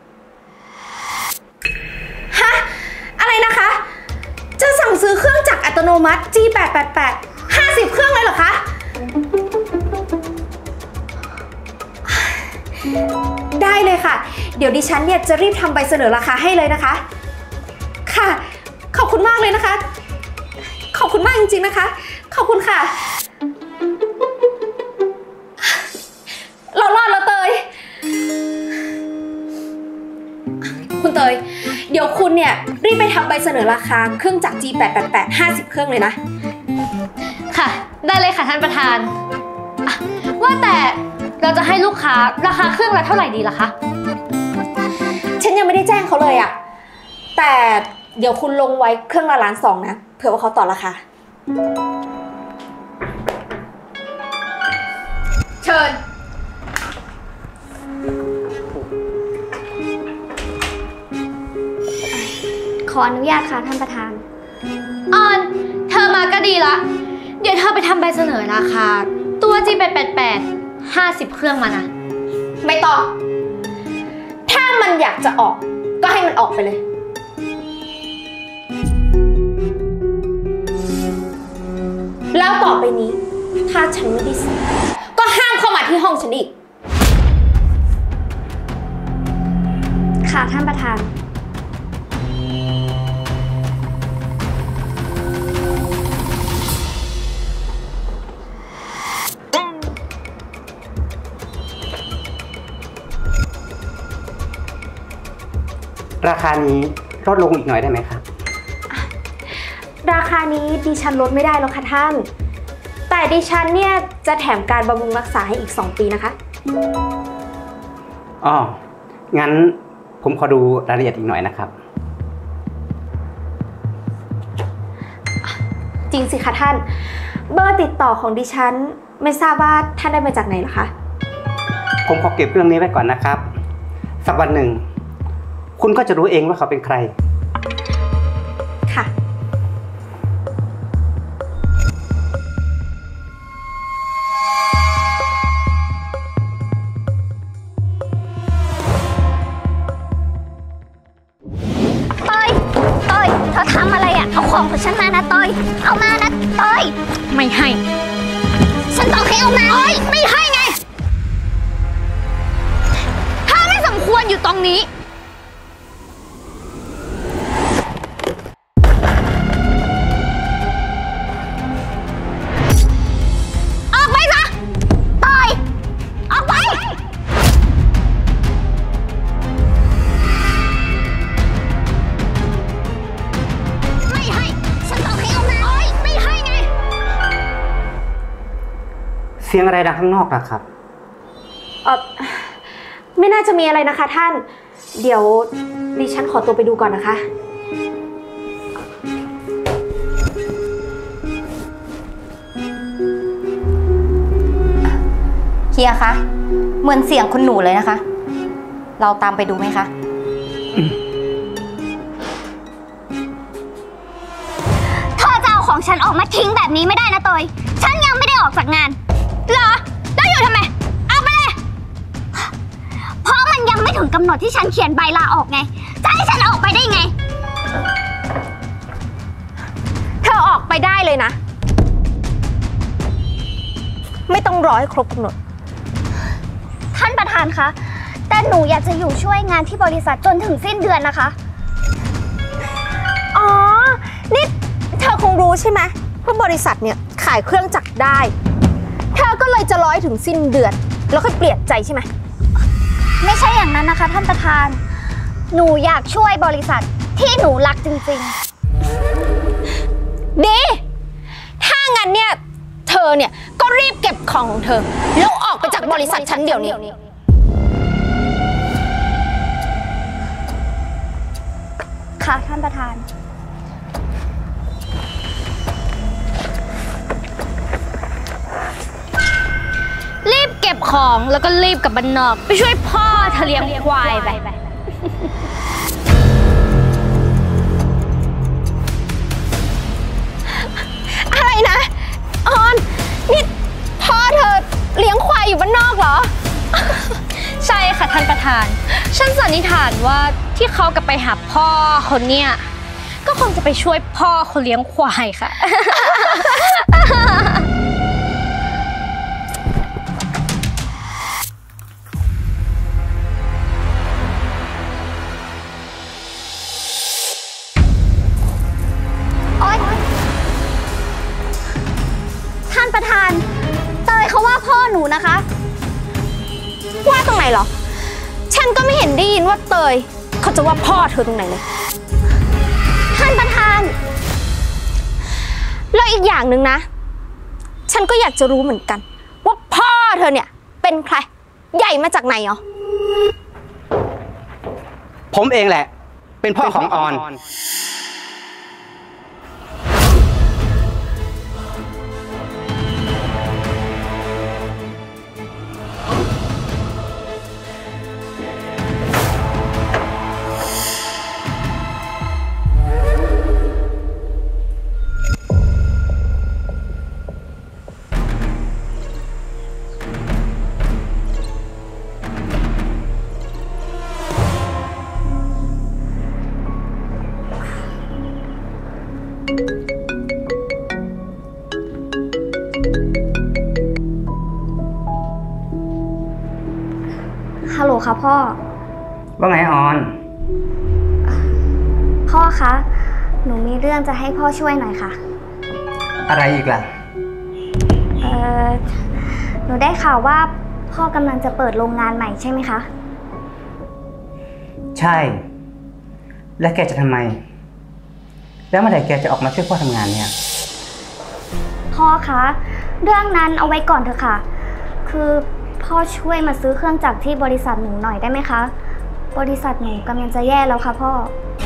ฮะ อะไรนะคะ จะสั่งซื้อเครื่องจักรอัตโนมัติ G888 50 เครื่องเลยเหรอคะ ได้เลยค่ะ เดี๋ยวดิฉันเนี่ยจะรีบทำใบเสนอราคาให้เลยนะคะ ค่ะ ขอบคุณมากเลยนะคะ ขอบคุณมากจริงๆนะคะ ขอบคุณค่ะ เรารอดแล้วเตย คุณเตย เดี๋ยวคุณเนี่ยรีบไปทำใบเสนอราคาเครื่องจักร G888 50 เครื่องเลยนะค่ะ ได้เลยค่ะท่านประธานอ่ะว่าแต่เราจะให้ลูกค้าราคาเครื่องละเท่าไหร่ดีล่ะคะฉันยังไม่ได้แจ้งเขาเลยอะแต่เดี๋ยวคุณลงไว้เครื่องละ1,200,000นะ เผื่อว่าเขาต่อราคา เชิญขออนุญาตค่ะท่านประธาน ออน เธอมาก็ดีละ เดี๋ยวเธอไปทำใบเสนอราคาตัว G888 50 เครื่องมานะไม่ต้อง ถ้ามันอยากจะออกก็ให้มันออกไปเลย แล้วต่อไปนี้ ถ้าฉันไม่ได้สั่งก็ห้ามเข้ามาที่ห้องฉันอีกค่ะท่านประธานราคานี้ลดลงอีกหน่อยได้ไหมครับราคานี้ดิฉันลดไม่ได้แล้วค่ะท่าน แต่ดิฉันเนี่ยจะแถมการบำรุงรักษาให้อีก2 ปีนะคะอ๋อ งั้นผมขอดูรายละเอียดอีกหน่อยนะครับจริงสิคะท่าน เบอร์ติดต่อของดิฉันไม่ทราบว่าท่านได้มาจากไหนเหรอคะผมขอเก็บเรื่องนี้ไว้ก่อนนะครับ สักวันหนึ่ง คุณก็จะรู้เองว่าเขาเป็นใครค่ะเตย เธอทำอะไรอ่ะ เอาของของฉันมานะเตย เอามานะเตยไม่ให้ฉันบอกให้เอามาไม่ให้ไงเธอไม่สมควรอยู่ตรงนี้ ออกไปซะเตย ออกไป ไม่ให้ ฉันบอกให้เอามาไม่ให้ไงเสียงอะไรดังข้างนอกล่ะครับไม่น่าจะมีอะไรนะคะท่าน เดี๋ยวดิฉันขอตัวไปดูก่อนนะคะเฮียคะ เหมือนเสียงคุณหนูเลยนะคะ เราตามไปดูไหมคะเธอจะเอาของฉันออกมาทิ้งแบบนี้ไม่ได้นะเตย ฉันยังไม่ได้ออกจากงาน เหรอ แล้วอยู่ทำไม เอาไปเลย เพราะมันยังไม่ถึงกำหนดที่ฉันเขียนใบลาออกไง จะให้ฉันออกไปได้ไงเธอออกไปได้เลยนะ ไม่ต้องรอให้ครบกำหนดท่านประธานคะ แต่หนูอยากจะอยู่ช่วยงานที่บริษัทจนถึงสิ้นเดือนนะคะอ๋อ นี่เธอคงรู้ใช่ไหมว่าบริษัทเนี่ยขายเครื่องจักรได้ เธอก็เลยจะรอให้ถึงสิ้นเดือน แล้วค่อยเปลี่ยนใจใช่ไหมไม่ใช่อย่างนั้นนะคะท่านประธาน หนูอยากช่วยบริษัทที่หนูรักจริงๆดี ถ้างั้นเนี่ย เธอเนี่ยก็รีบเก็บของของเธอ แล้วออกไปจากบริษัทฉันเดี๋ยวนี้ค่ะท่านประธาน รีบเก็บเก็บของแล้วก็รีบกลับบ้านนอกไปช่วยพ่อเธอเลี้ยงควายไปอะไรนะออนนี่พ่อเธอเลี้ยงควายอยู่บ้านนอกเหรอใช่ค่ะท่านประธานฉันสันนิษฐานว่าที่เขากลับไปหาพ่อคนเนี่ยก็คงจะไปช่วยพ่อเขาเลี้ยงควายค่ะโอ๊ยท่านประธานเตยเขาว่าพ่อหนูนะคะว่าตรงไหนเหรอฉันก็ไม่เห็นได้ยินว่าเตยเขาจะว่าพ่อเธอตรงไหนเลยท่านประธานแล้วอีกอย่างหนึ่งนะฉันก็อยากจะรู้เหมือนกันว่าพ่อเธอเนี่ยเป็นใครใหญ่มาจากไหนเหรอผมเองแหละ เป็นพ่อของออนฮัลโหลค่ะพ่อว่าไงออนพ่อคะ หนูมีเรื่องจะให้พ่อช่วยหน่อยค่ะอะไรอีกล่ะหนูได้ข่าวว่าพ่อกำลังจะเปิดโรงงานใหม่ใช่ไหมคะใช่ แล้วแกจะทำไมแล้วเมื่อไหร่แกจะออกมาช่วยพ่อทำงานเนี่ยพ่อคะ เรื่องนั้นเอาไว้ก่อนเถอะค่ะ คือพ่อช่วยมาซื้อเครื่องจักรที่บริษัทหนูหน่อยได้ไหมคะ บริษัทหนูกำลังจะแย่แล้วค่ะพ่อ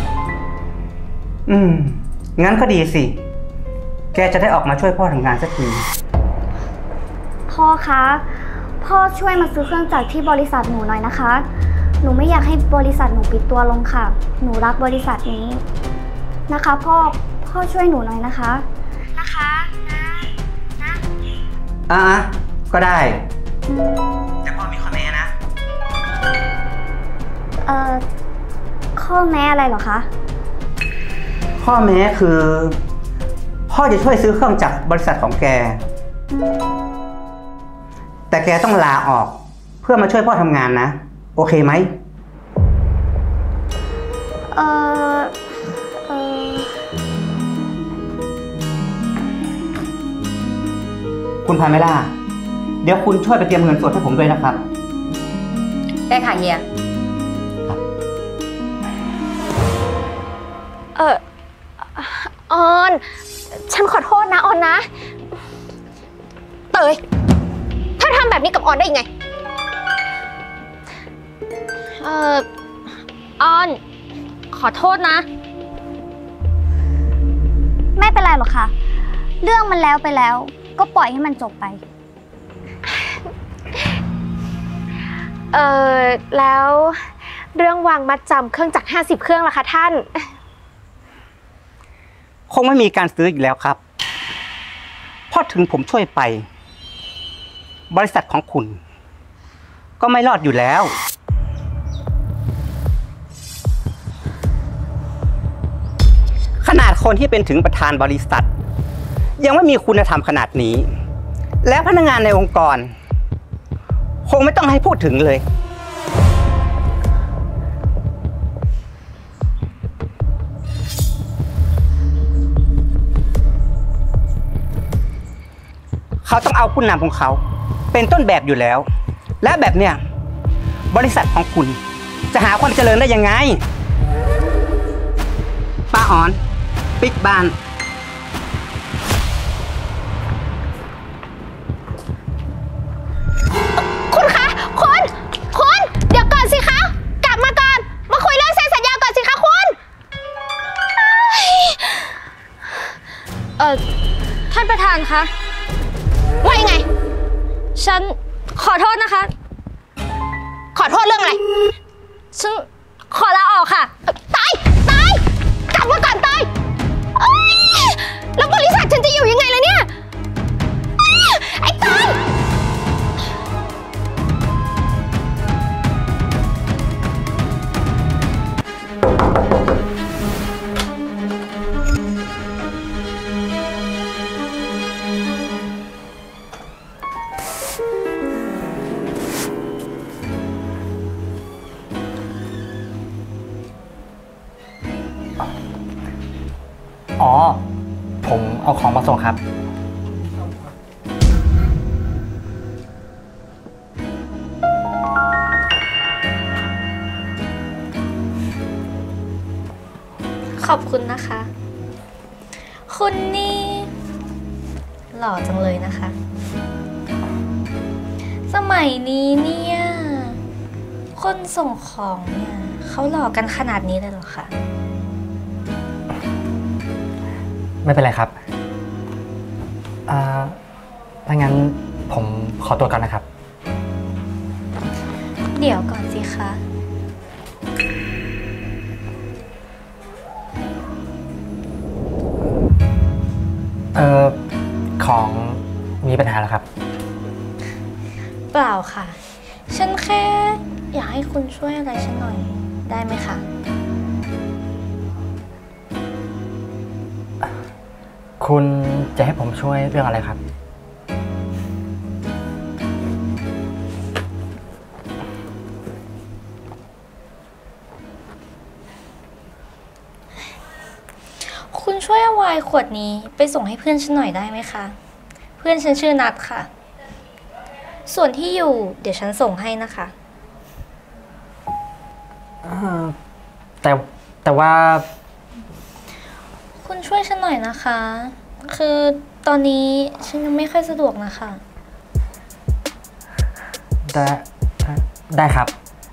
งั้นก็ดีสิ แกจะได้ออกมาช่วยพ่อทำงานสักทีพ่อคะ พ่อช่วยมาซื้อเครื่องจักรที่บริษัทหนูหน่อยนะคะ หนูไม่อยากให้บริษัทหนูปิดตัวลงค่ะ หนูรักบริษัทนี้นะคะพ่อช่วยหนูหน่อยนะคะนะก็ได้แต่พ่อมีข้อแม้นะข้อแม้อะไรเหรอคะข้อแม้คือพ่อจะช่วยซื้อเครื่องจักรบริษัทของแกแต่แกต้องลาออกเพื่อมาช่วยพ่อทำงานนะโอเคไหมคุณพาเมล่าเดี๋ยวคุณช่วยไปเตรียมเงินสดให้ผมด้วยนะครับได้ค่ะเฮียออนฉันขอโทษนะออนนะเตยถ้าทำแบบนี้กับออนได้ยังไงออนขอโทษนะไม่เป็นไรหรอกค่ะเรื่องมันแล้วไปแล้วก็ปล่อยให้มันจบไปแล้วเรื่องวางมัดจำเครื่องจักร50 เครื่องล่ะคะท่านคงไม่มีการซื้ออีกแล้วครับเพราะถึงผมช่วยไปบริษัทของคุณก็ไม่รอดอยู่แล้วขนาดคนที่เป็นถึงประธานบริษัทยังไม่มีคุณธรรมขนาดนี้แล้วพนักงานในองค์กรคงไม่ต้องให้พูดถึงเลยเขาต้องเอาผู้นำของเขาเป็นต้นแบบอยู่แล้วและแบบเนี้ยบริษัทของคุณจะหาความเจริญได้ยังไงป้าออนปิกบ้านคุณคะคุณเดี๋ยวก่อนสิคะกลับมาก่อนมาคุยเรื่องเซ็นสัญญาก่อนสิคะคุณท่านประธานคะว่ายังไงฉันขอโทษนะคะขอโทษเรื่องอะไรฉันขอลาออกค่ะตายกลับมาก่อนตายแล้วบริษัทฉันจะอยู่ยังไงล่ะเนี่ยไอ้ตายอ๋อ ผมเอาของมาส่งครับขอบคุณนะคะ คุณนี่หล่อจังเลยนะคะ สมัยนี้เนี่ยคนส่งของเนี่ยเขาหล่อกันขนาดนี้เลยเหรอคะไม่เป็นไรครับถ้างั้นผมขอตัวก่อนนะครับเดี๋ยวก่อนสิคะของมีปัญหาแล้วครับเปล่าค่ะ ฉันแค่อยากให้คุณช่วยอะไรฉันหน่อยได้ไหมคะคุณจะให้ผมช่วยเรื่องอะไรครับคุณช่วยเอาไวน์ขวดนี้ไปส่งให้เพื่อนฉันหน่อยได้ไหมคะ เพื่อนฉันชื่อนัทค่ะ ส่วนที่อยู่เดี๋ยวฉันส่งให้นะคะแต่ว่าคุณช่วยฉันหน่อยนะคะ คือตอนนี้ฉันยังไม่ค่อยสะดวกนะคะได้ครับ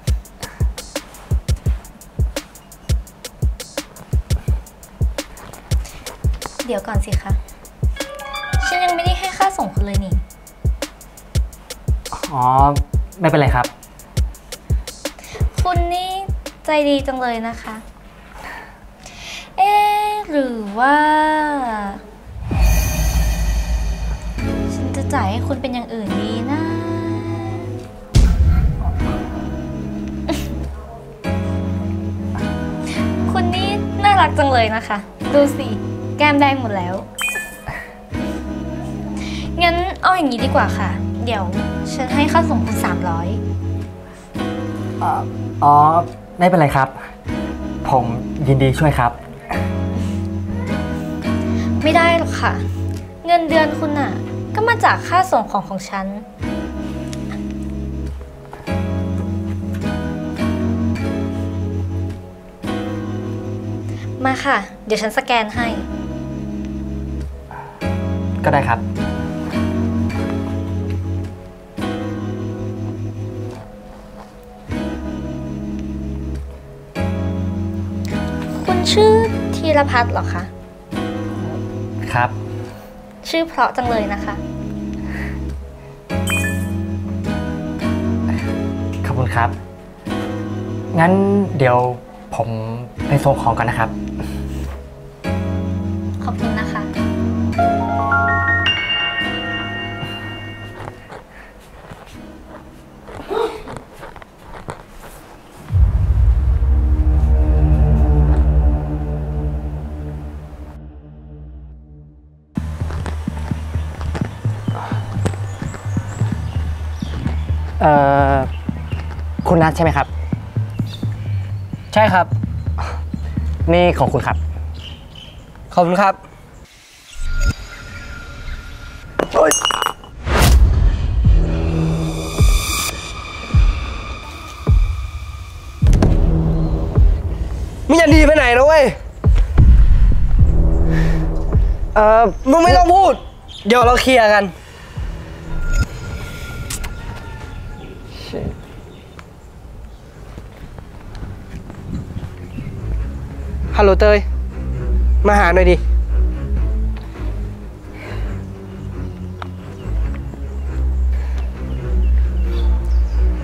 เดี๋ยวก่อนสิคะ ฉันยังไม่ได้ให้ค่าส่งคุณเลยนี่อ๋อ ไม่เป็นไรครับคุณนี่ใจดีจังเลยนะคะ เอ๊ะหรือว่า ฉันจะจ่ายให้คุณเป็นอย่างอื่นดีนะ คุณนี่น่ารักจังเลยนะคะ ดูสิ แก้มแดงหมดแล้ว งั้นเอาอย่างนี้ดีกว่าค่ะ เดี๋ยวฉันให้ค่าส่งคุณ300 อ๋อ ไม่เป็นไรครับ ผมยินดีช่วยครับไม่ได้หรอกค่ะ เงินเดือนคุณน่ะ ก็มาจากค่าส่งของฉัน มาค่ะ เดี๋ยวฉันสแกนให้ก็ได้ครับคุณชื่อธีรพัฒน์เหรอคะครับชื่อเพราะจังเลยนะคะขอบคุณครับ งั้นเดี๋ยวผมไปส่งของกันนะครับขอบคุณนะคะคุณนัทใช่ไหมครับใช่ครับนี่ของคุณครับขอบคุณครับมึงอย่าดีไปไหนนะเว้ย มึงไม่ต้องพูด เดี๋ยวเราเคลียร์กัน ฮัลโหลเตย มาหาหน่อยดิ ม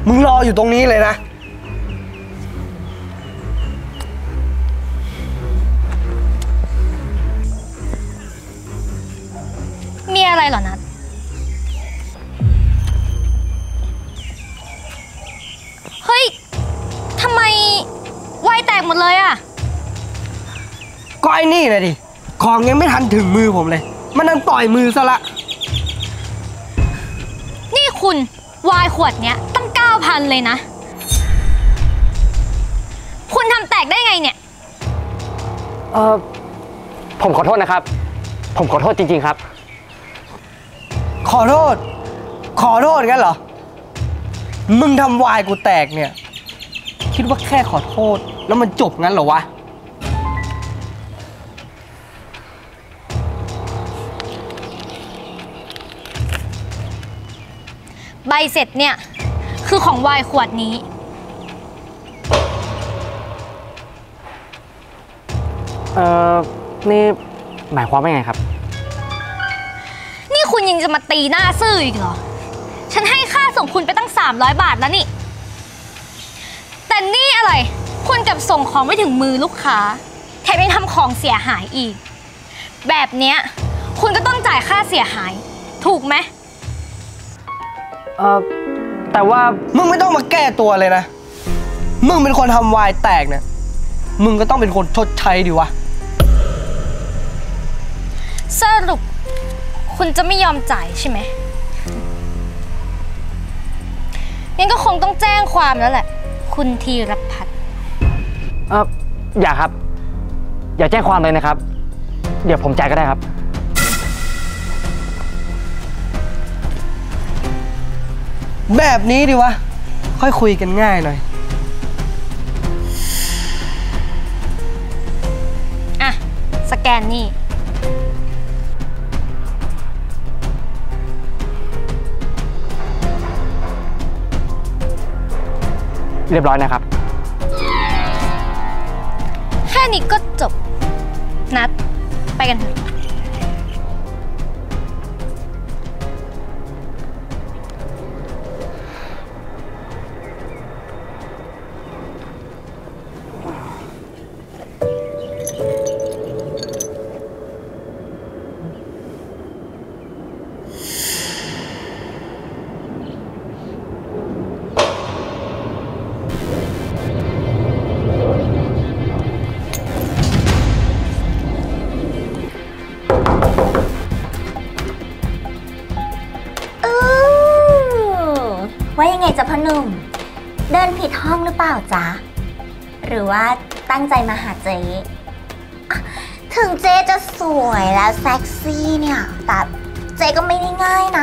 มึงรออยู่ตรงนี้เลยนะมีอะไรเหรอนัทเฮ้ย ทำไมไวน์แตกหมดเลยอะก็ไอ้นี่นะดิ ของยังไม่ทันถึงมือผมเลย มันดันต่อยมือซะละนี่คุณไวน์ขวดเนี้ยตั้ง 9,000 เลยนะ คุณทำแตกได้ไงเนี่ยผมขอโทษนะครับ ผมขอโทษจริงๆครับขอโทษงั้นเหรอ มึงทำวายกูแตกเนี่ย คิดว่าแค่ขอโทษแล้วมันจบงั้นเหรอวะใบเสร็จเนี่ยคือของไวน์ขวดนี้นี่หมายความว่าไงครับนี่คุณยังจะมาตีหน้าซื่ออีกเหรอ ฉันให้ค่าส่งคุณไปตั้ง300 บาทแล้วนี่ แต่นี่อะไร คุณกลับส่งของไม่ถึงมือลูกค้า แถมยังทำของเสียหายอีก แบบเนี้ยคุณก็ต้องจ่ายค่าเสียหาย ถูกไหมแต่ว่ามึงไม่ต้องมาแก้ตัวเลยนะ มึงเป็นคนทำวายแตกเนี่ย มึงก็ต้องเป็นคนชดใช้ดิวะสรุปคุณจะไม่ยอมจ่ายใช่ไหม งั้นก็คงต้องแจ้งความแล้วแหละ คุณธีรพัฒน์อย่าครับ อย่าแจ้งความเลยนะครับ เดี๋ยวผมจ่ายก็ได้ครับแบบนี้ดิวะ ค่อยคุยกันง่ายหน่อยอ่ะ สแกนนี่เรียบร้อยนะครับแค่นี้ก็จบ นัด ไปกันเถอะว่ายังไงจ๊ะพ่อหนุ่ม เดินผิดห้องหรือเปล่าจ๊ะ หรือว่าตั้งใจมาหาเจ๊อ่ะถึงเจ๊จะสวยและเซ็กซี่เนี่ย แต่เจ๊ก็ไม่ได้ง่ายนะ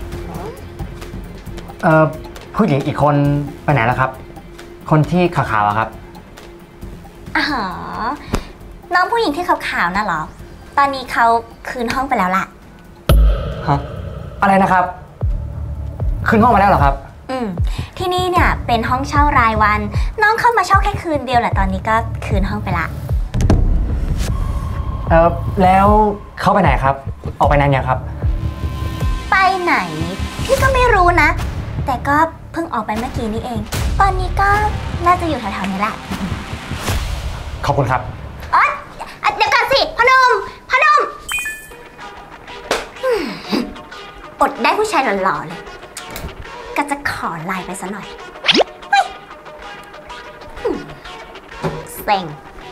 ผู้หญิงอีกคนไปไหนแล้วครับ คนที่ขาวๆอะครับอ๋อ น้องผู้หญิงที่ขาวๆน่ะเหรอ ตอนนี้เขาคืนห้องไปแล้วล่ะฮะ อะไรนะครับ คืนห้องมาแล้วเหรอครับที่นี่เนี่ยเป็นห้องเช่ารายวัน น้องเข้ามาเช่าแค่คืนเดียวแหละตอนนี้ก็คืนห้องไปละแล้วเขาไปไหนครับ ออกไปนานยังครับไปไหนพี่ก็ไม่รู้นะ แต่ก็เพิ่งออกไปเมื่อกี้นี่เอง ตอนนี้ก็น่าจะอยู่แถวๆนี้แหละขอบคุณครับอ๋อเดี๋ยวก่อนสิพ่อหนุ่มอดได้ผู้ชายหล่อๆเลยก็จะขอไลน์ไปซะหน่อยเซ็ง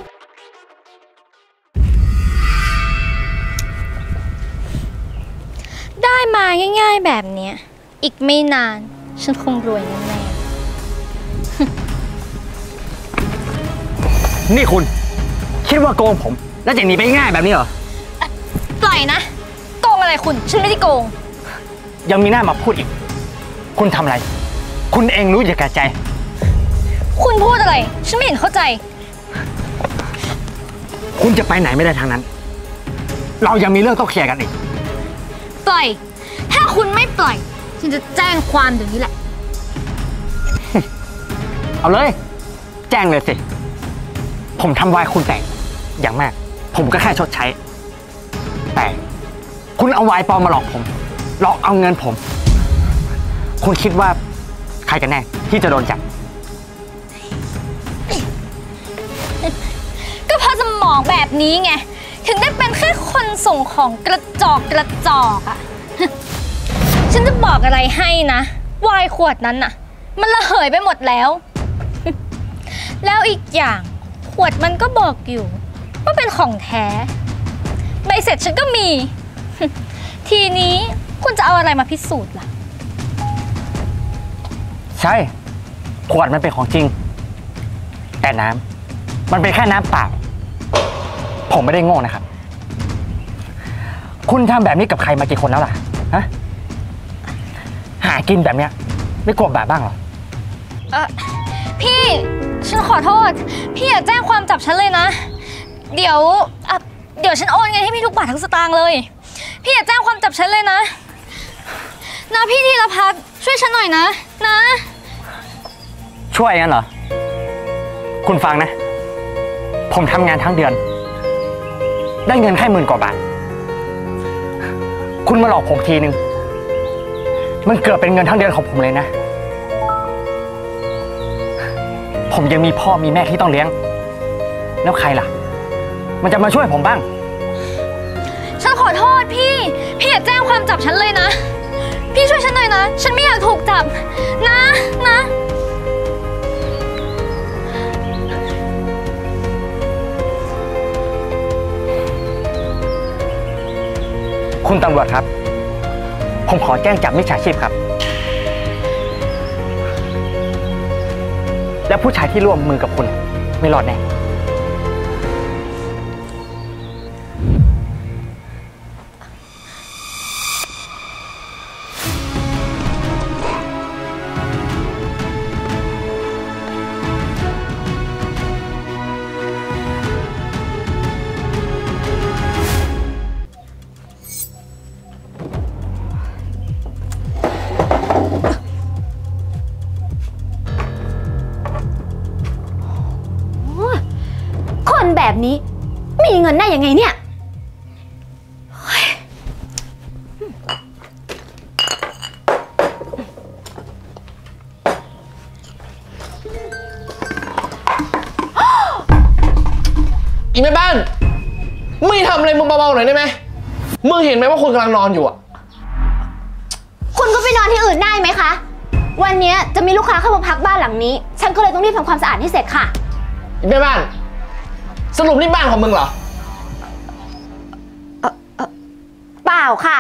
ได้มาง่ายๆแบบเนี้ย อีกไม่นาน ฉันคงรวยแน่นี่คุณ คิดว่าโกงผม แล้วจะหนีไปง่ายแบบนี้เหรอๆปล่อยนะ โกงอะไรคุณ ฉันไม่ได้โกงยังมีหน้ามาพูดอีก คุณทำอะไร คุณเองรู้อยู่แก่ใจคุณพูดอะไร ฉันไม่เห็นเข้าใจคุณจะไปไหนไม่ได้ทางนั้น เรายังมีเรื่องต้องเคลียร์กันอีกปล่อย ถ้าคุณไม่ปล่อย ฉันจะแจ้งความเดี๋ยวนี้แหละเอาเลย แจ้งเลยสิ ผมทำวายคุณแตกอย่างมาก ผมก็แค่ชดใช้ แต่คุณเอาวายปลอมมาหลอกผม หลอกเอาเงินผม คุณคิดว่าใครกันแน่ที่จะโดนจับก็เพราะสมองแบบนี้ไงถึงได้เป็นแค่คนส่งของกระจอกอะ ฉันจะบอกอะไรให้นะไวน์ขวดนั้นน่ะมันระเหยไปหมดแล้ว แล้วอีกอย่างขวดมันก็บอกอยู่ว่าเป็นของแท้ใบเสร็จฉันก็มี ทีนี้คุณจะเอาอะไรมาพิสูจน์ล่ะใช่ขวดมันเป็นของจริงแต่น้ำมันเป็นแค่น้ำเปล่าผมไม่ได้โง่นะครับคุณทำแบบนี้กับใครมากี่คนแล้วล่ะฮะหากินแบบเนี้ยไม่กลัวบาปบ้างเหรอพี่ฉันขอโทษพี่อย่าแจ้งความจับฉันเลยนะเดี๋ยวฉันโอนเงินให้พี่ทุกบาททุกสตางค์เลยพี่อย่าแจ้งความจับฉันเลยนะพี่ธีรพัฒน์ช่วยฉันหน่อยนะช่วยงั้นเหรอคุณฟังนะผมทำงานทั้งเดือนได้เงินแค่10,000 กว่าบาทคุณมาหลอกผมทีนึงมันเกือบเป็นเงินทั้งเดือนของผมเลยนะผมยังมีพ่อมีแม่ที่ต้องเลี้ยงแล้วใครล่ะมันจะมาช่วยผมบ้างฉันขอโทษพี่อย่าแจ้งความจับฉันเลยนะพี่ช่วยฉันหน่อยนะฉันไม่อยากถูกจับนะคุณตำรวจครับผมขอแจ้งจับมิจฉาชีพครับและผู้ชายที่ร่วมมือกับคุณไม่รอดแน่แบบนี้มีเงินได้ยังไงเนี่ยอีแม่บ้านไม่ทำอะไรมึงเบาๆหน่อยได้ไหมมึงเห็นไหมว่าคนกำลังนอนอยู่อ่ะคุณก็ไปนอนที่อื่นได้ไหมคะวันนี้จะมีลูกค้าเข้ามาพักบ้านหลังนี้ฉันก็เลยต้องรีบทำความสะอาดให้เสร็จค่ะอีแม่บ้านสรุปนี่บ้านของมึงเหรอเปล่าค่ะ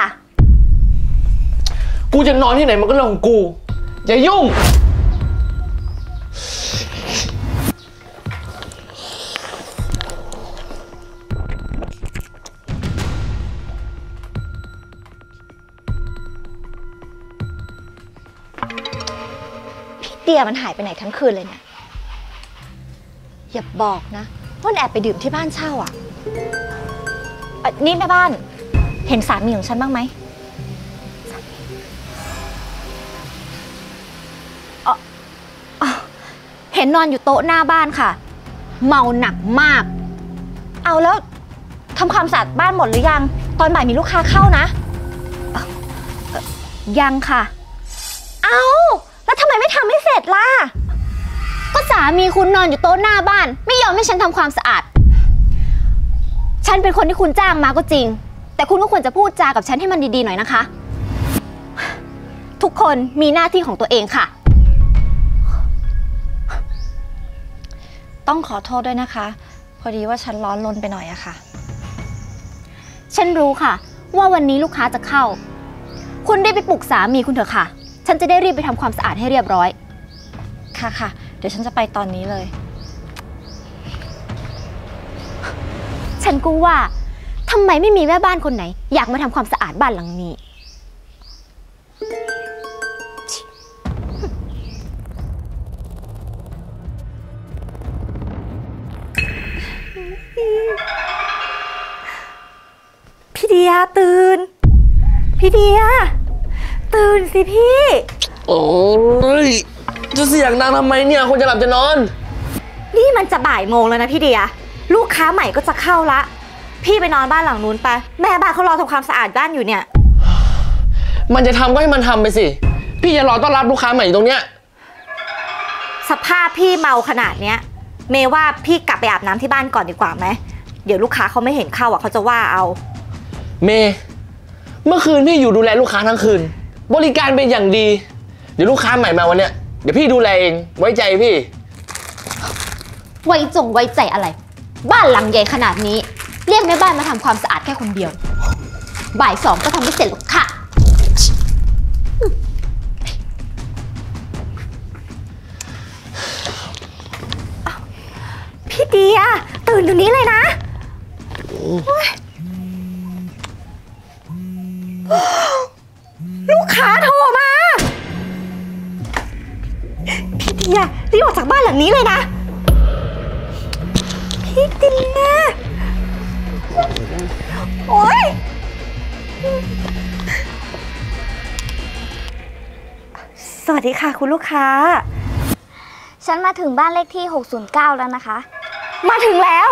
กูจะนอนที่ไหนมันก็เรื่องของกูอย่ายุ่งพี่เดียมันหายไปไหนทั้งคืนเลยเนี่ยอย่าบอกนะว่าแอบไปดื่มที่บ้านเช่าอ่ะนี่แม่บ้านเห็นสามีของฉันบ้างไหมเห็นนอนอยู่โต๊ะหน้าบ้านค่ะเมาหนักมากเอาแล้วทำความสะอาดบ้านหมดหรือยังตอนบ่ายมีลูกค้าเข้านะยังค่ะเอาแล้วทำไมไม่ทำให้เสร็จล่ะก็สามีคุณนอนอยู่โต๊ะหน้าบ้านไม่ยอมให้ฉันทำความสะอาดฉันเป็นคนที่คุณจ้างมาก็จริงแต่คุณก็ควรจะพูดจากับฉันให้มันดีๆหน่อยนะคะทุกคนมีหน้าที่ของตัวเองค่ะต้องขอโทษด้วยนะคะพอดีว่าฉันร้อนรนไปหน่อยอะค่ะฉันรู้ค่ะว่าวันนี้ลูกค้าจะเข้าคุณได้ไปปลุกสามีคุณเถอะค่ะฉันจะได้รีบไปทำความสะอาดให้เรียบร้อยค่ะเดี๋ยวฉันจะไปตอนนี้เลยฉันก็ว่าทำไมไม่มีแม่บ้านคนไหนอยากมาทำความสะอาดบ้านหลังนี้พี่เดียตื่นพี่เดียตื่นสิพี่โอ้ยจะเสียงดังทำไมเนี่ยคนจะหลับจะนอนนี่มันจะบ่ายโมงแล้วนะพี่เดียลูกค้าใหม่ก็จะเข้าละพี่ไปนอนบ้านหลังนู้นไปแม่บ้านเขารอทำความสะอาดบ้านอยู่เนี่ยมันจะทำก็ให้มันทำไปสิพี่จะรอต้อนรับลูกค้าใหม่ตรงเนี้ยสภาพพี่เมาขนาดเนี้ยเมย์ว่าพี่กลับไปอาบน้ำที่บ้านก่อนดีกว่าไหมเดี๋ยวลูกค้าเขาไม่เห็นเข้าอ่ะเขาจะว่าเอาเมย์เมื่อคืนพี่อยู่ดูแลลูกค้าทั้งคืนบริการเป็นอย่างดีเดี๋ยวลูกค้าใหม่มาวันเนี้ยเดี๋ยวพี่ดูแลเองไว้ใจพี่ไว้ใจอะไรบ้านหลังใหญ่ขนาดนี้เรียกแม่บ้านมาทำความสะอาดแค่คนเดียวบ่าย 2ก็ทำไม่เสร็จหรอกค่ะพี่เดียตื่นเดี๋ยวนี้เลยนะลูกค้าโทรมาพี่เดียรีบออกจากบ้านหลังนี้เลยนะพี่เดียโอ๊ยสวัสดีค่ะคุณลูกค้าฉันมาถึงบ้านเลขที่609แล้วนะคะมาถึงแล้ว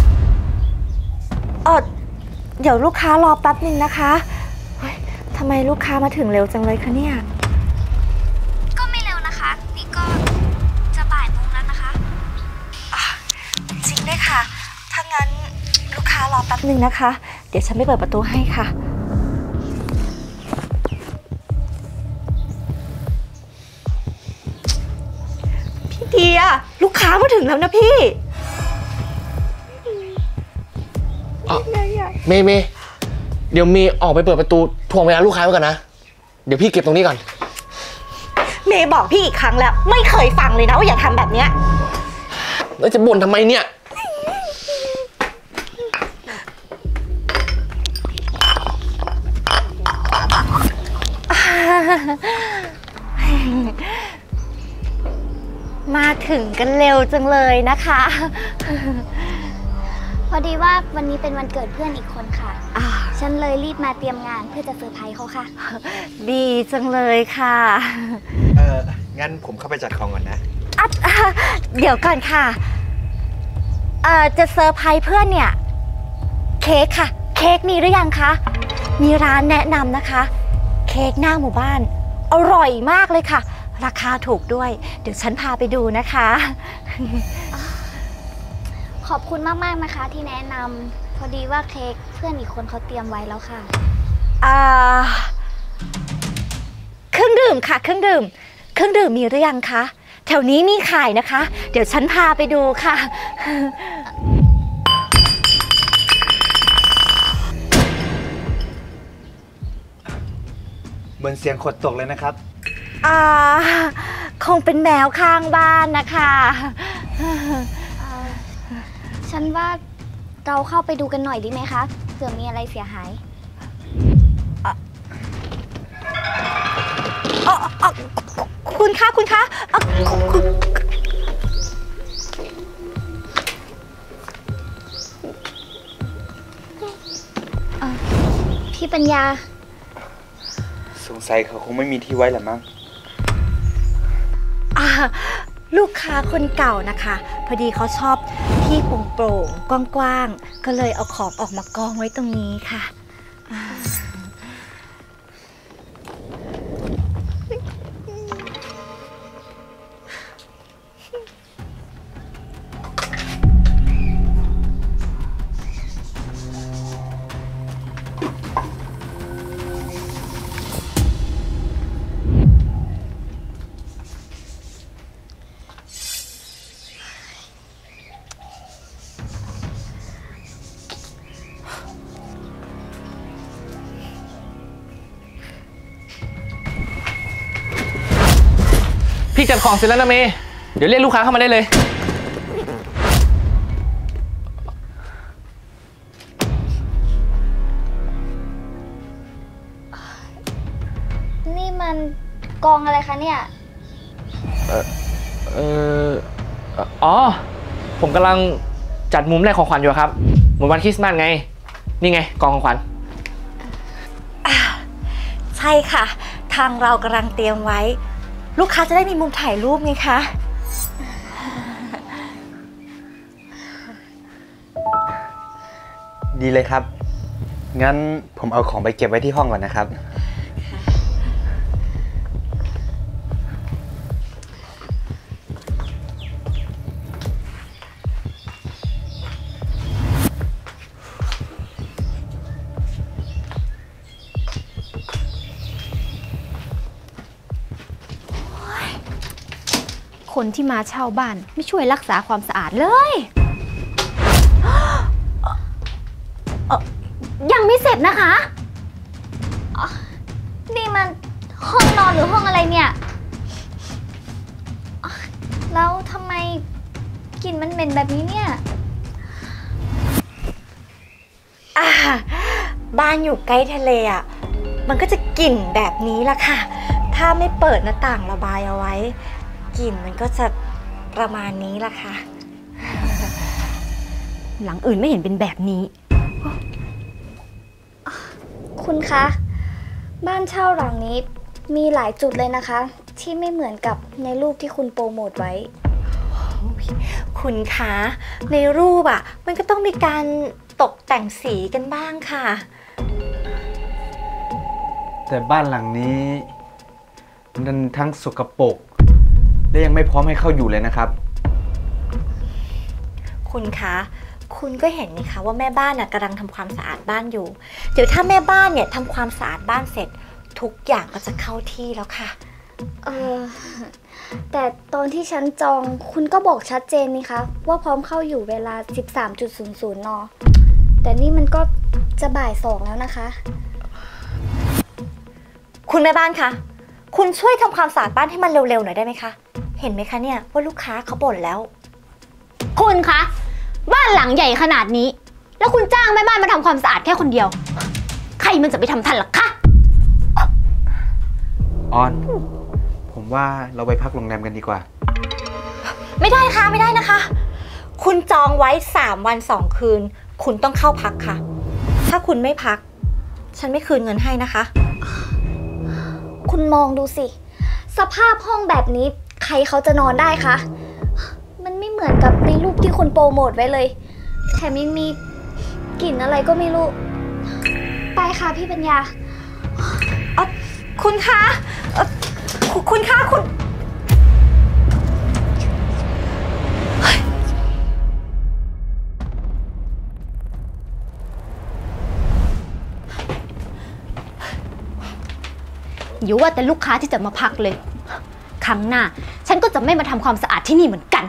เดี๋ยวลูกค้ารอแป๊บนึงนะคะทำไมลูกค้ามาถึงเร็วจังเลยคะเนี่ยก็ไม่เร็วนะคะนี่ก็จะบ่ายโมงแล้วนะคะจริงด้วยค่ะถ้างั้นลูกค้ารอแป๊บนึงนะคะเดี๋ยวฉันไปเปิดประตูให้ค่ะพี่เดียลูกค้ามาถึงแล้วนะพี่เมย์เดี๋ยวเมย์ออกไปเปิดประตูทวงเวลาลูกค้าไว้ก่อนนะเดี๋ยวพี่เก็บตรงนี้ก่อนเมย์บอกพี่อีกครั้งแล้วไม่เคยฟังเลยนะว่าอย่าทำแบบเนี้ยแล้วจะบ่นทำไมเนี่ยมาถึงกันเร็วจังเลยนะคะพอดีว่าวันนี้เป็นวันเกิดเพื่อนอีกคนค่ะฉันเลยรีบมาเตรียมงานเพื่อจะเซอร์ไพรส์เขาค่ะดีจังเลยค่ะงั้นผมเข้าไปจัดของก่อนนะเดี๋ยวก่อนค่ะจะเซอร์ไพรส์เพื่อนเนี่ยเค้กค่ะเค้กมีหรือยังคะมีร้านแนะนำนะคะเค้กหน้าหมู่บ้านอร่อยมากเลยค่ะราคาถูกด้วยเดี๋ยวฉันพาไปดูนะคะขอบคุณมากๆนะคะที่แนะนำพอดีว่าเค้กเพื่อนอีกคนเขาเตรียมไว้แล้วค่ะเครื่องดื่มค่ะเครื่องดื่มมีหรือยังคะแถวนี้มีขายนะคะเดี๋ยวฉันพาไปดูค่ะเหมือนเสียงขวดตกเลยนะครับคงเป็นแมวข้างบ้านนะคะฉันว่าเราเข้าไปดูกันหน่อยดีไหมคะเผื่อมีอะไรเสียหายคุณคะพี่ปัญญาสงสัยเขาคงไม่มีที่ไว้หรอมั้งลูกค้าคนเก่านะคะพอดีเขาชอบที่โปร่งๆกว้างๆก็เลยเอาของออกมากองไว้ตรงนี้ค่ะพี่จัดของเสร็จแล้วนะเมย์เดี๋ยวเรียกลูกค้าเข้ามาได้เลยนี่มันกองอะไรคะเนี่ยอ๋อผมกำลังจัดมุมแรกของขวัญอยู่ครับเหมือนวันคริสต์มาสไงนี่ไงกองของขวัญใช่ค่ะทางเรากำลังเตรียมไว้ลูกค้าจะได้มีมุมถ่ายรูปไงคะดีเลยครับงั้นผมเอาของไปเก็บไว้ที่ห้องก่อนนะครับคนที่มาเช่าบ้านไม่ช่วยรักษาความสะอาดเลยยังไม่เสร็จนะคะนี่มันห้องนอนหรือห้องอะไรเนี่ยแล้วทำไมกลิ่นมันเหม็นแบบนี้เนี่ยบ้านอยู่ใกล้ทะเลอ่ะมันก็จะกลิ่นแบบนี้ละค่ะถ้าไม่เปิดหน้าต่างระบายเอาไว้กลิ่นมันก็จะประมาณนี้ละค่ะหลังอื่นไม่เห็นเป็นแบบนี้คุณคะบ้านเช่าหลังนี้มีหลายจุดเลยนะคะที่ไม่เหมือนกับในรูปที่คุณโปรโมทไว้คุณคะในรูปอ่ะมันก็ต้องมีการตกแต่งสีกันบ้างค่ะแต่บ้านหลังนี้มันทั้งสกปรกและยังไม่พร้อมให้เข้าอยู่เลยนะครับคุณคะคุณก็เห็นนี่คะว่าแม่บ้านน่ะกำลังทำความสะอาดบ้านอยู่เดี๋ยวถ้าแม่บ้านเนี่ยทำความสะอาดบ้านเสร็จทุกอย่างก็จะเข้าที่แล้วค่ะแต่ตอนที่ฉันจองคุณก็บอกชัดเจนนี่คะว่าพร้อมเข้าอยู่เวลา 13.00 น.แต่นี่มันก็จะบ่าย 2แล้วนะคะคุณแม่บ้านคะคุณช่วยทำความสะอาดบ้านให้มันเร็วๆหน่อยได้ไหมคะเห็นไหมคะเนี่ยว่าลูกค้าเขาบ่นแล้วคุณคะบ้านหลังใหญ่ขนาดนี้แล้วคุณจ้างแม่บ้านมาทำความสะอาดแค่คนเดียวใครมันจะไปทำทันล่ะคะออนผมว่าเราไปพักโรงแรมกันดีกว่าไม่ได้ค่ะไม่ได้นะคะคุณจองไว้3 วัน 2 คืนคุณต้องเข้าพักค่ะถ้าคุณไม่พักฉันไม่คืนเงินให้นะคะคุณมองดูสิสภาพห้องแบบนี้ใครเขาจะนอนได้คะมันไม่เหมือนกับในรูปที่คุณโปรโมทไว้เลยแถมยังมีกลิ่นอะไรก็ไม่รู้ไปค่ะพี่ปัญญาคุณคะคุณคะคุณอย่าว่าแต่ลูกค้าที่จะมาพักเลยครั้งหน้าฉันก็จะไม่มาทำความสะอาดที่นี่เหมือนกัน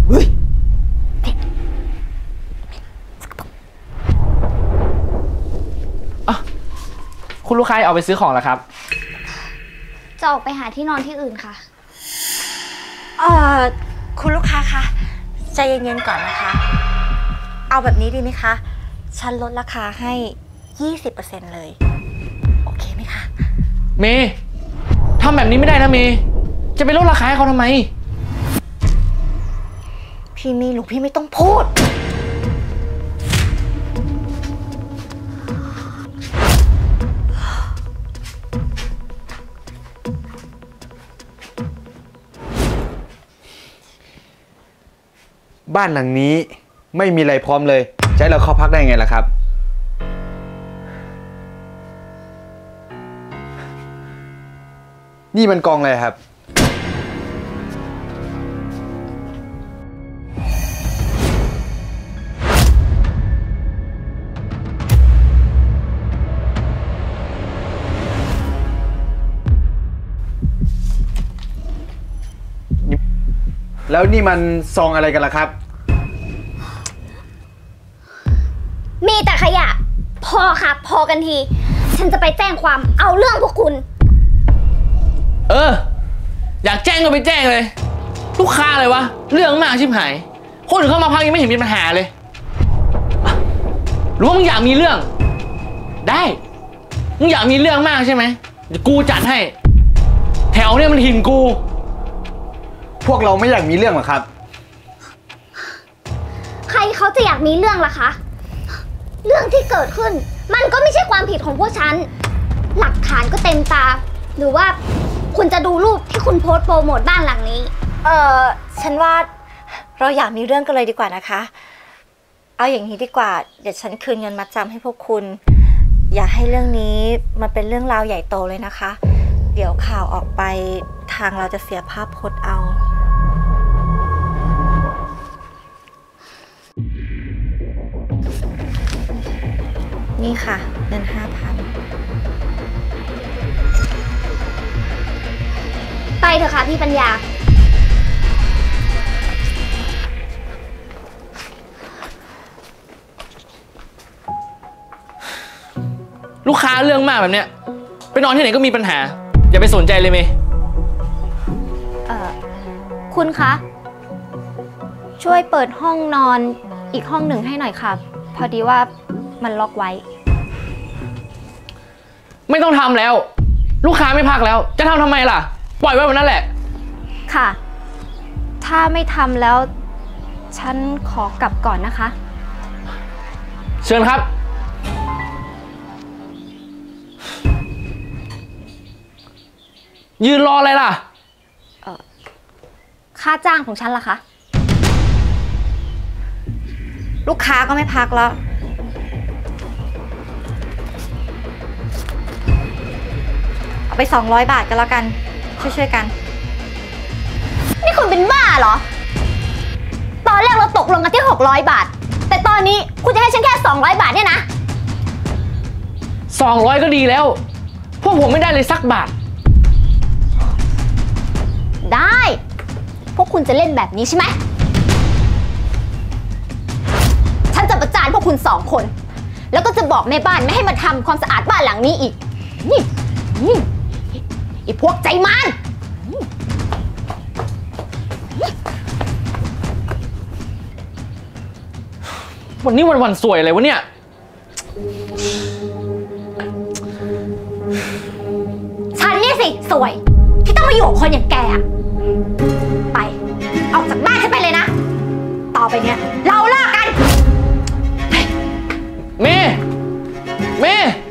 คุณลูกค้าเอาไปซื้อของแล้วครับจะออกไปหาที่นอนที่อื่นค่ะคุณลูกค้าคะใจเย็นๆก่อนนะคะเอาแบบนี้ดีไหมคะฉันลดราคาให้ 20% เลยโอเคไหมคะเมย์ทำแบบนี้ไม่ได้นะเมย์จะไปลดราคาให้เขาทำไมพี่มีหรือพี่ไม่ต้องพูดบ้านหลังนี้ไม่มีอะไรพร้อมเลยจะให้เราเข้าพักได้ไงล่ะครับนี่มันกองอะไรครับแล้วนี่มันซองอะไรกันล่ะครับมีแต่ขยะพอค่ะพอกันทีฉันจะไปแจ้งความเอาเรื่องพวกคุณอยากแจ้งก็ไปแจ้งเลยลูกค้าอะไรวะเรื่องมากชิบหายคนอื่นเข้ามาพักยังไม่เห็นมีปัญหาเลยหรือว่ามึงอยากมีเรื่องได้มึงอยากมีเรื่องมากใช่ไหมเดี๋ยวกูจัดให้แถวเนี่ยมันหินกูพวกเราไม่อยากมีเรื่องหรอครับใครเขาจะอยากมีเรื่องล่ะคะเรื่องที่เกิดขึ้นมันก็ไม่ใช่ความผิดของพวกฉันหลักฐานก็เต็มตาหรือว่าคุณจะดูรูปที่คุณโพสต์โปรโมทบ้านหลังนี้ฉันว่าเราอยากมีเรื่องกันเลยดีกว่านะคะเอาอย่างนี้ดีกว่าเดี๋ยวฉันคืนเงินมัดจำให้พวกคุณอย่าให้เรื่องนี้มันเป็นเรื่องราวใหญ่โตเลยนะคะเดี๋ยวข่าวออกไปทางเราจะเสียภาพพจน์เอานี่ค่ะเงิน 5,000 ไปเถอะค่ะพี่ปัญญาลูกค้าเรื่องมากแบบเนี้ยไปนอนที่ไหนก็มีปัญหา อย่าไปสนใจเลยเมย์คุณคะ ช่วยเปิดห้องนอนอีกห้องหนึ่งให้หน่อยค่ะ พอดีว่ามันล็อกไว้ไม่ต้องทำแล้ว ลูกค้าไม่พักแล้ว จะทำทำไมล่ะ ปล่อยไว้แบบนั้นแหละค่ะ ถ้าไม่ทำแล้ว ฉันขอกลับก่อนนะคะเชิญครับ ยืนรออะไรล่ะค่าจ้างของฉันล่ะคะ ลูกค้าก็ไม่พักแล้ว เอาไป200 บาทกันแล้วกัน ช่วยๆกันนี่คุณเป็นบ้าเหรอ ตอนแรกเราตกลงกันที่600 บาท แต่ตอนนี้คุณจะให้ฉันแค่200 บาทเนี่ยนะ 200 ก็ดีแล้ว พวกผมไม่ได้เลยสักบาทได้ พวกคุณจะเล่นแบบนี้ใช่ไหม ฉันจะประจานพวกคุณ2 คน แล้วก็จะบอกแม่บ้านไม่ให้มาทำความสะอาดบ้านหลังนี้อีก นี่ไอ้พวกใจมันวันนี้วันสวยอะไรวะเนี่ยฉันนี่สิสวย ที่ต้องมาอยู่กับคนอย่างแกอะไป ออกจากบ้านฉันไปเลยนะ ต่อไปเนี้ยเราเลิกกันเมย์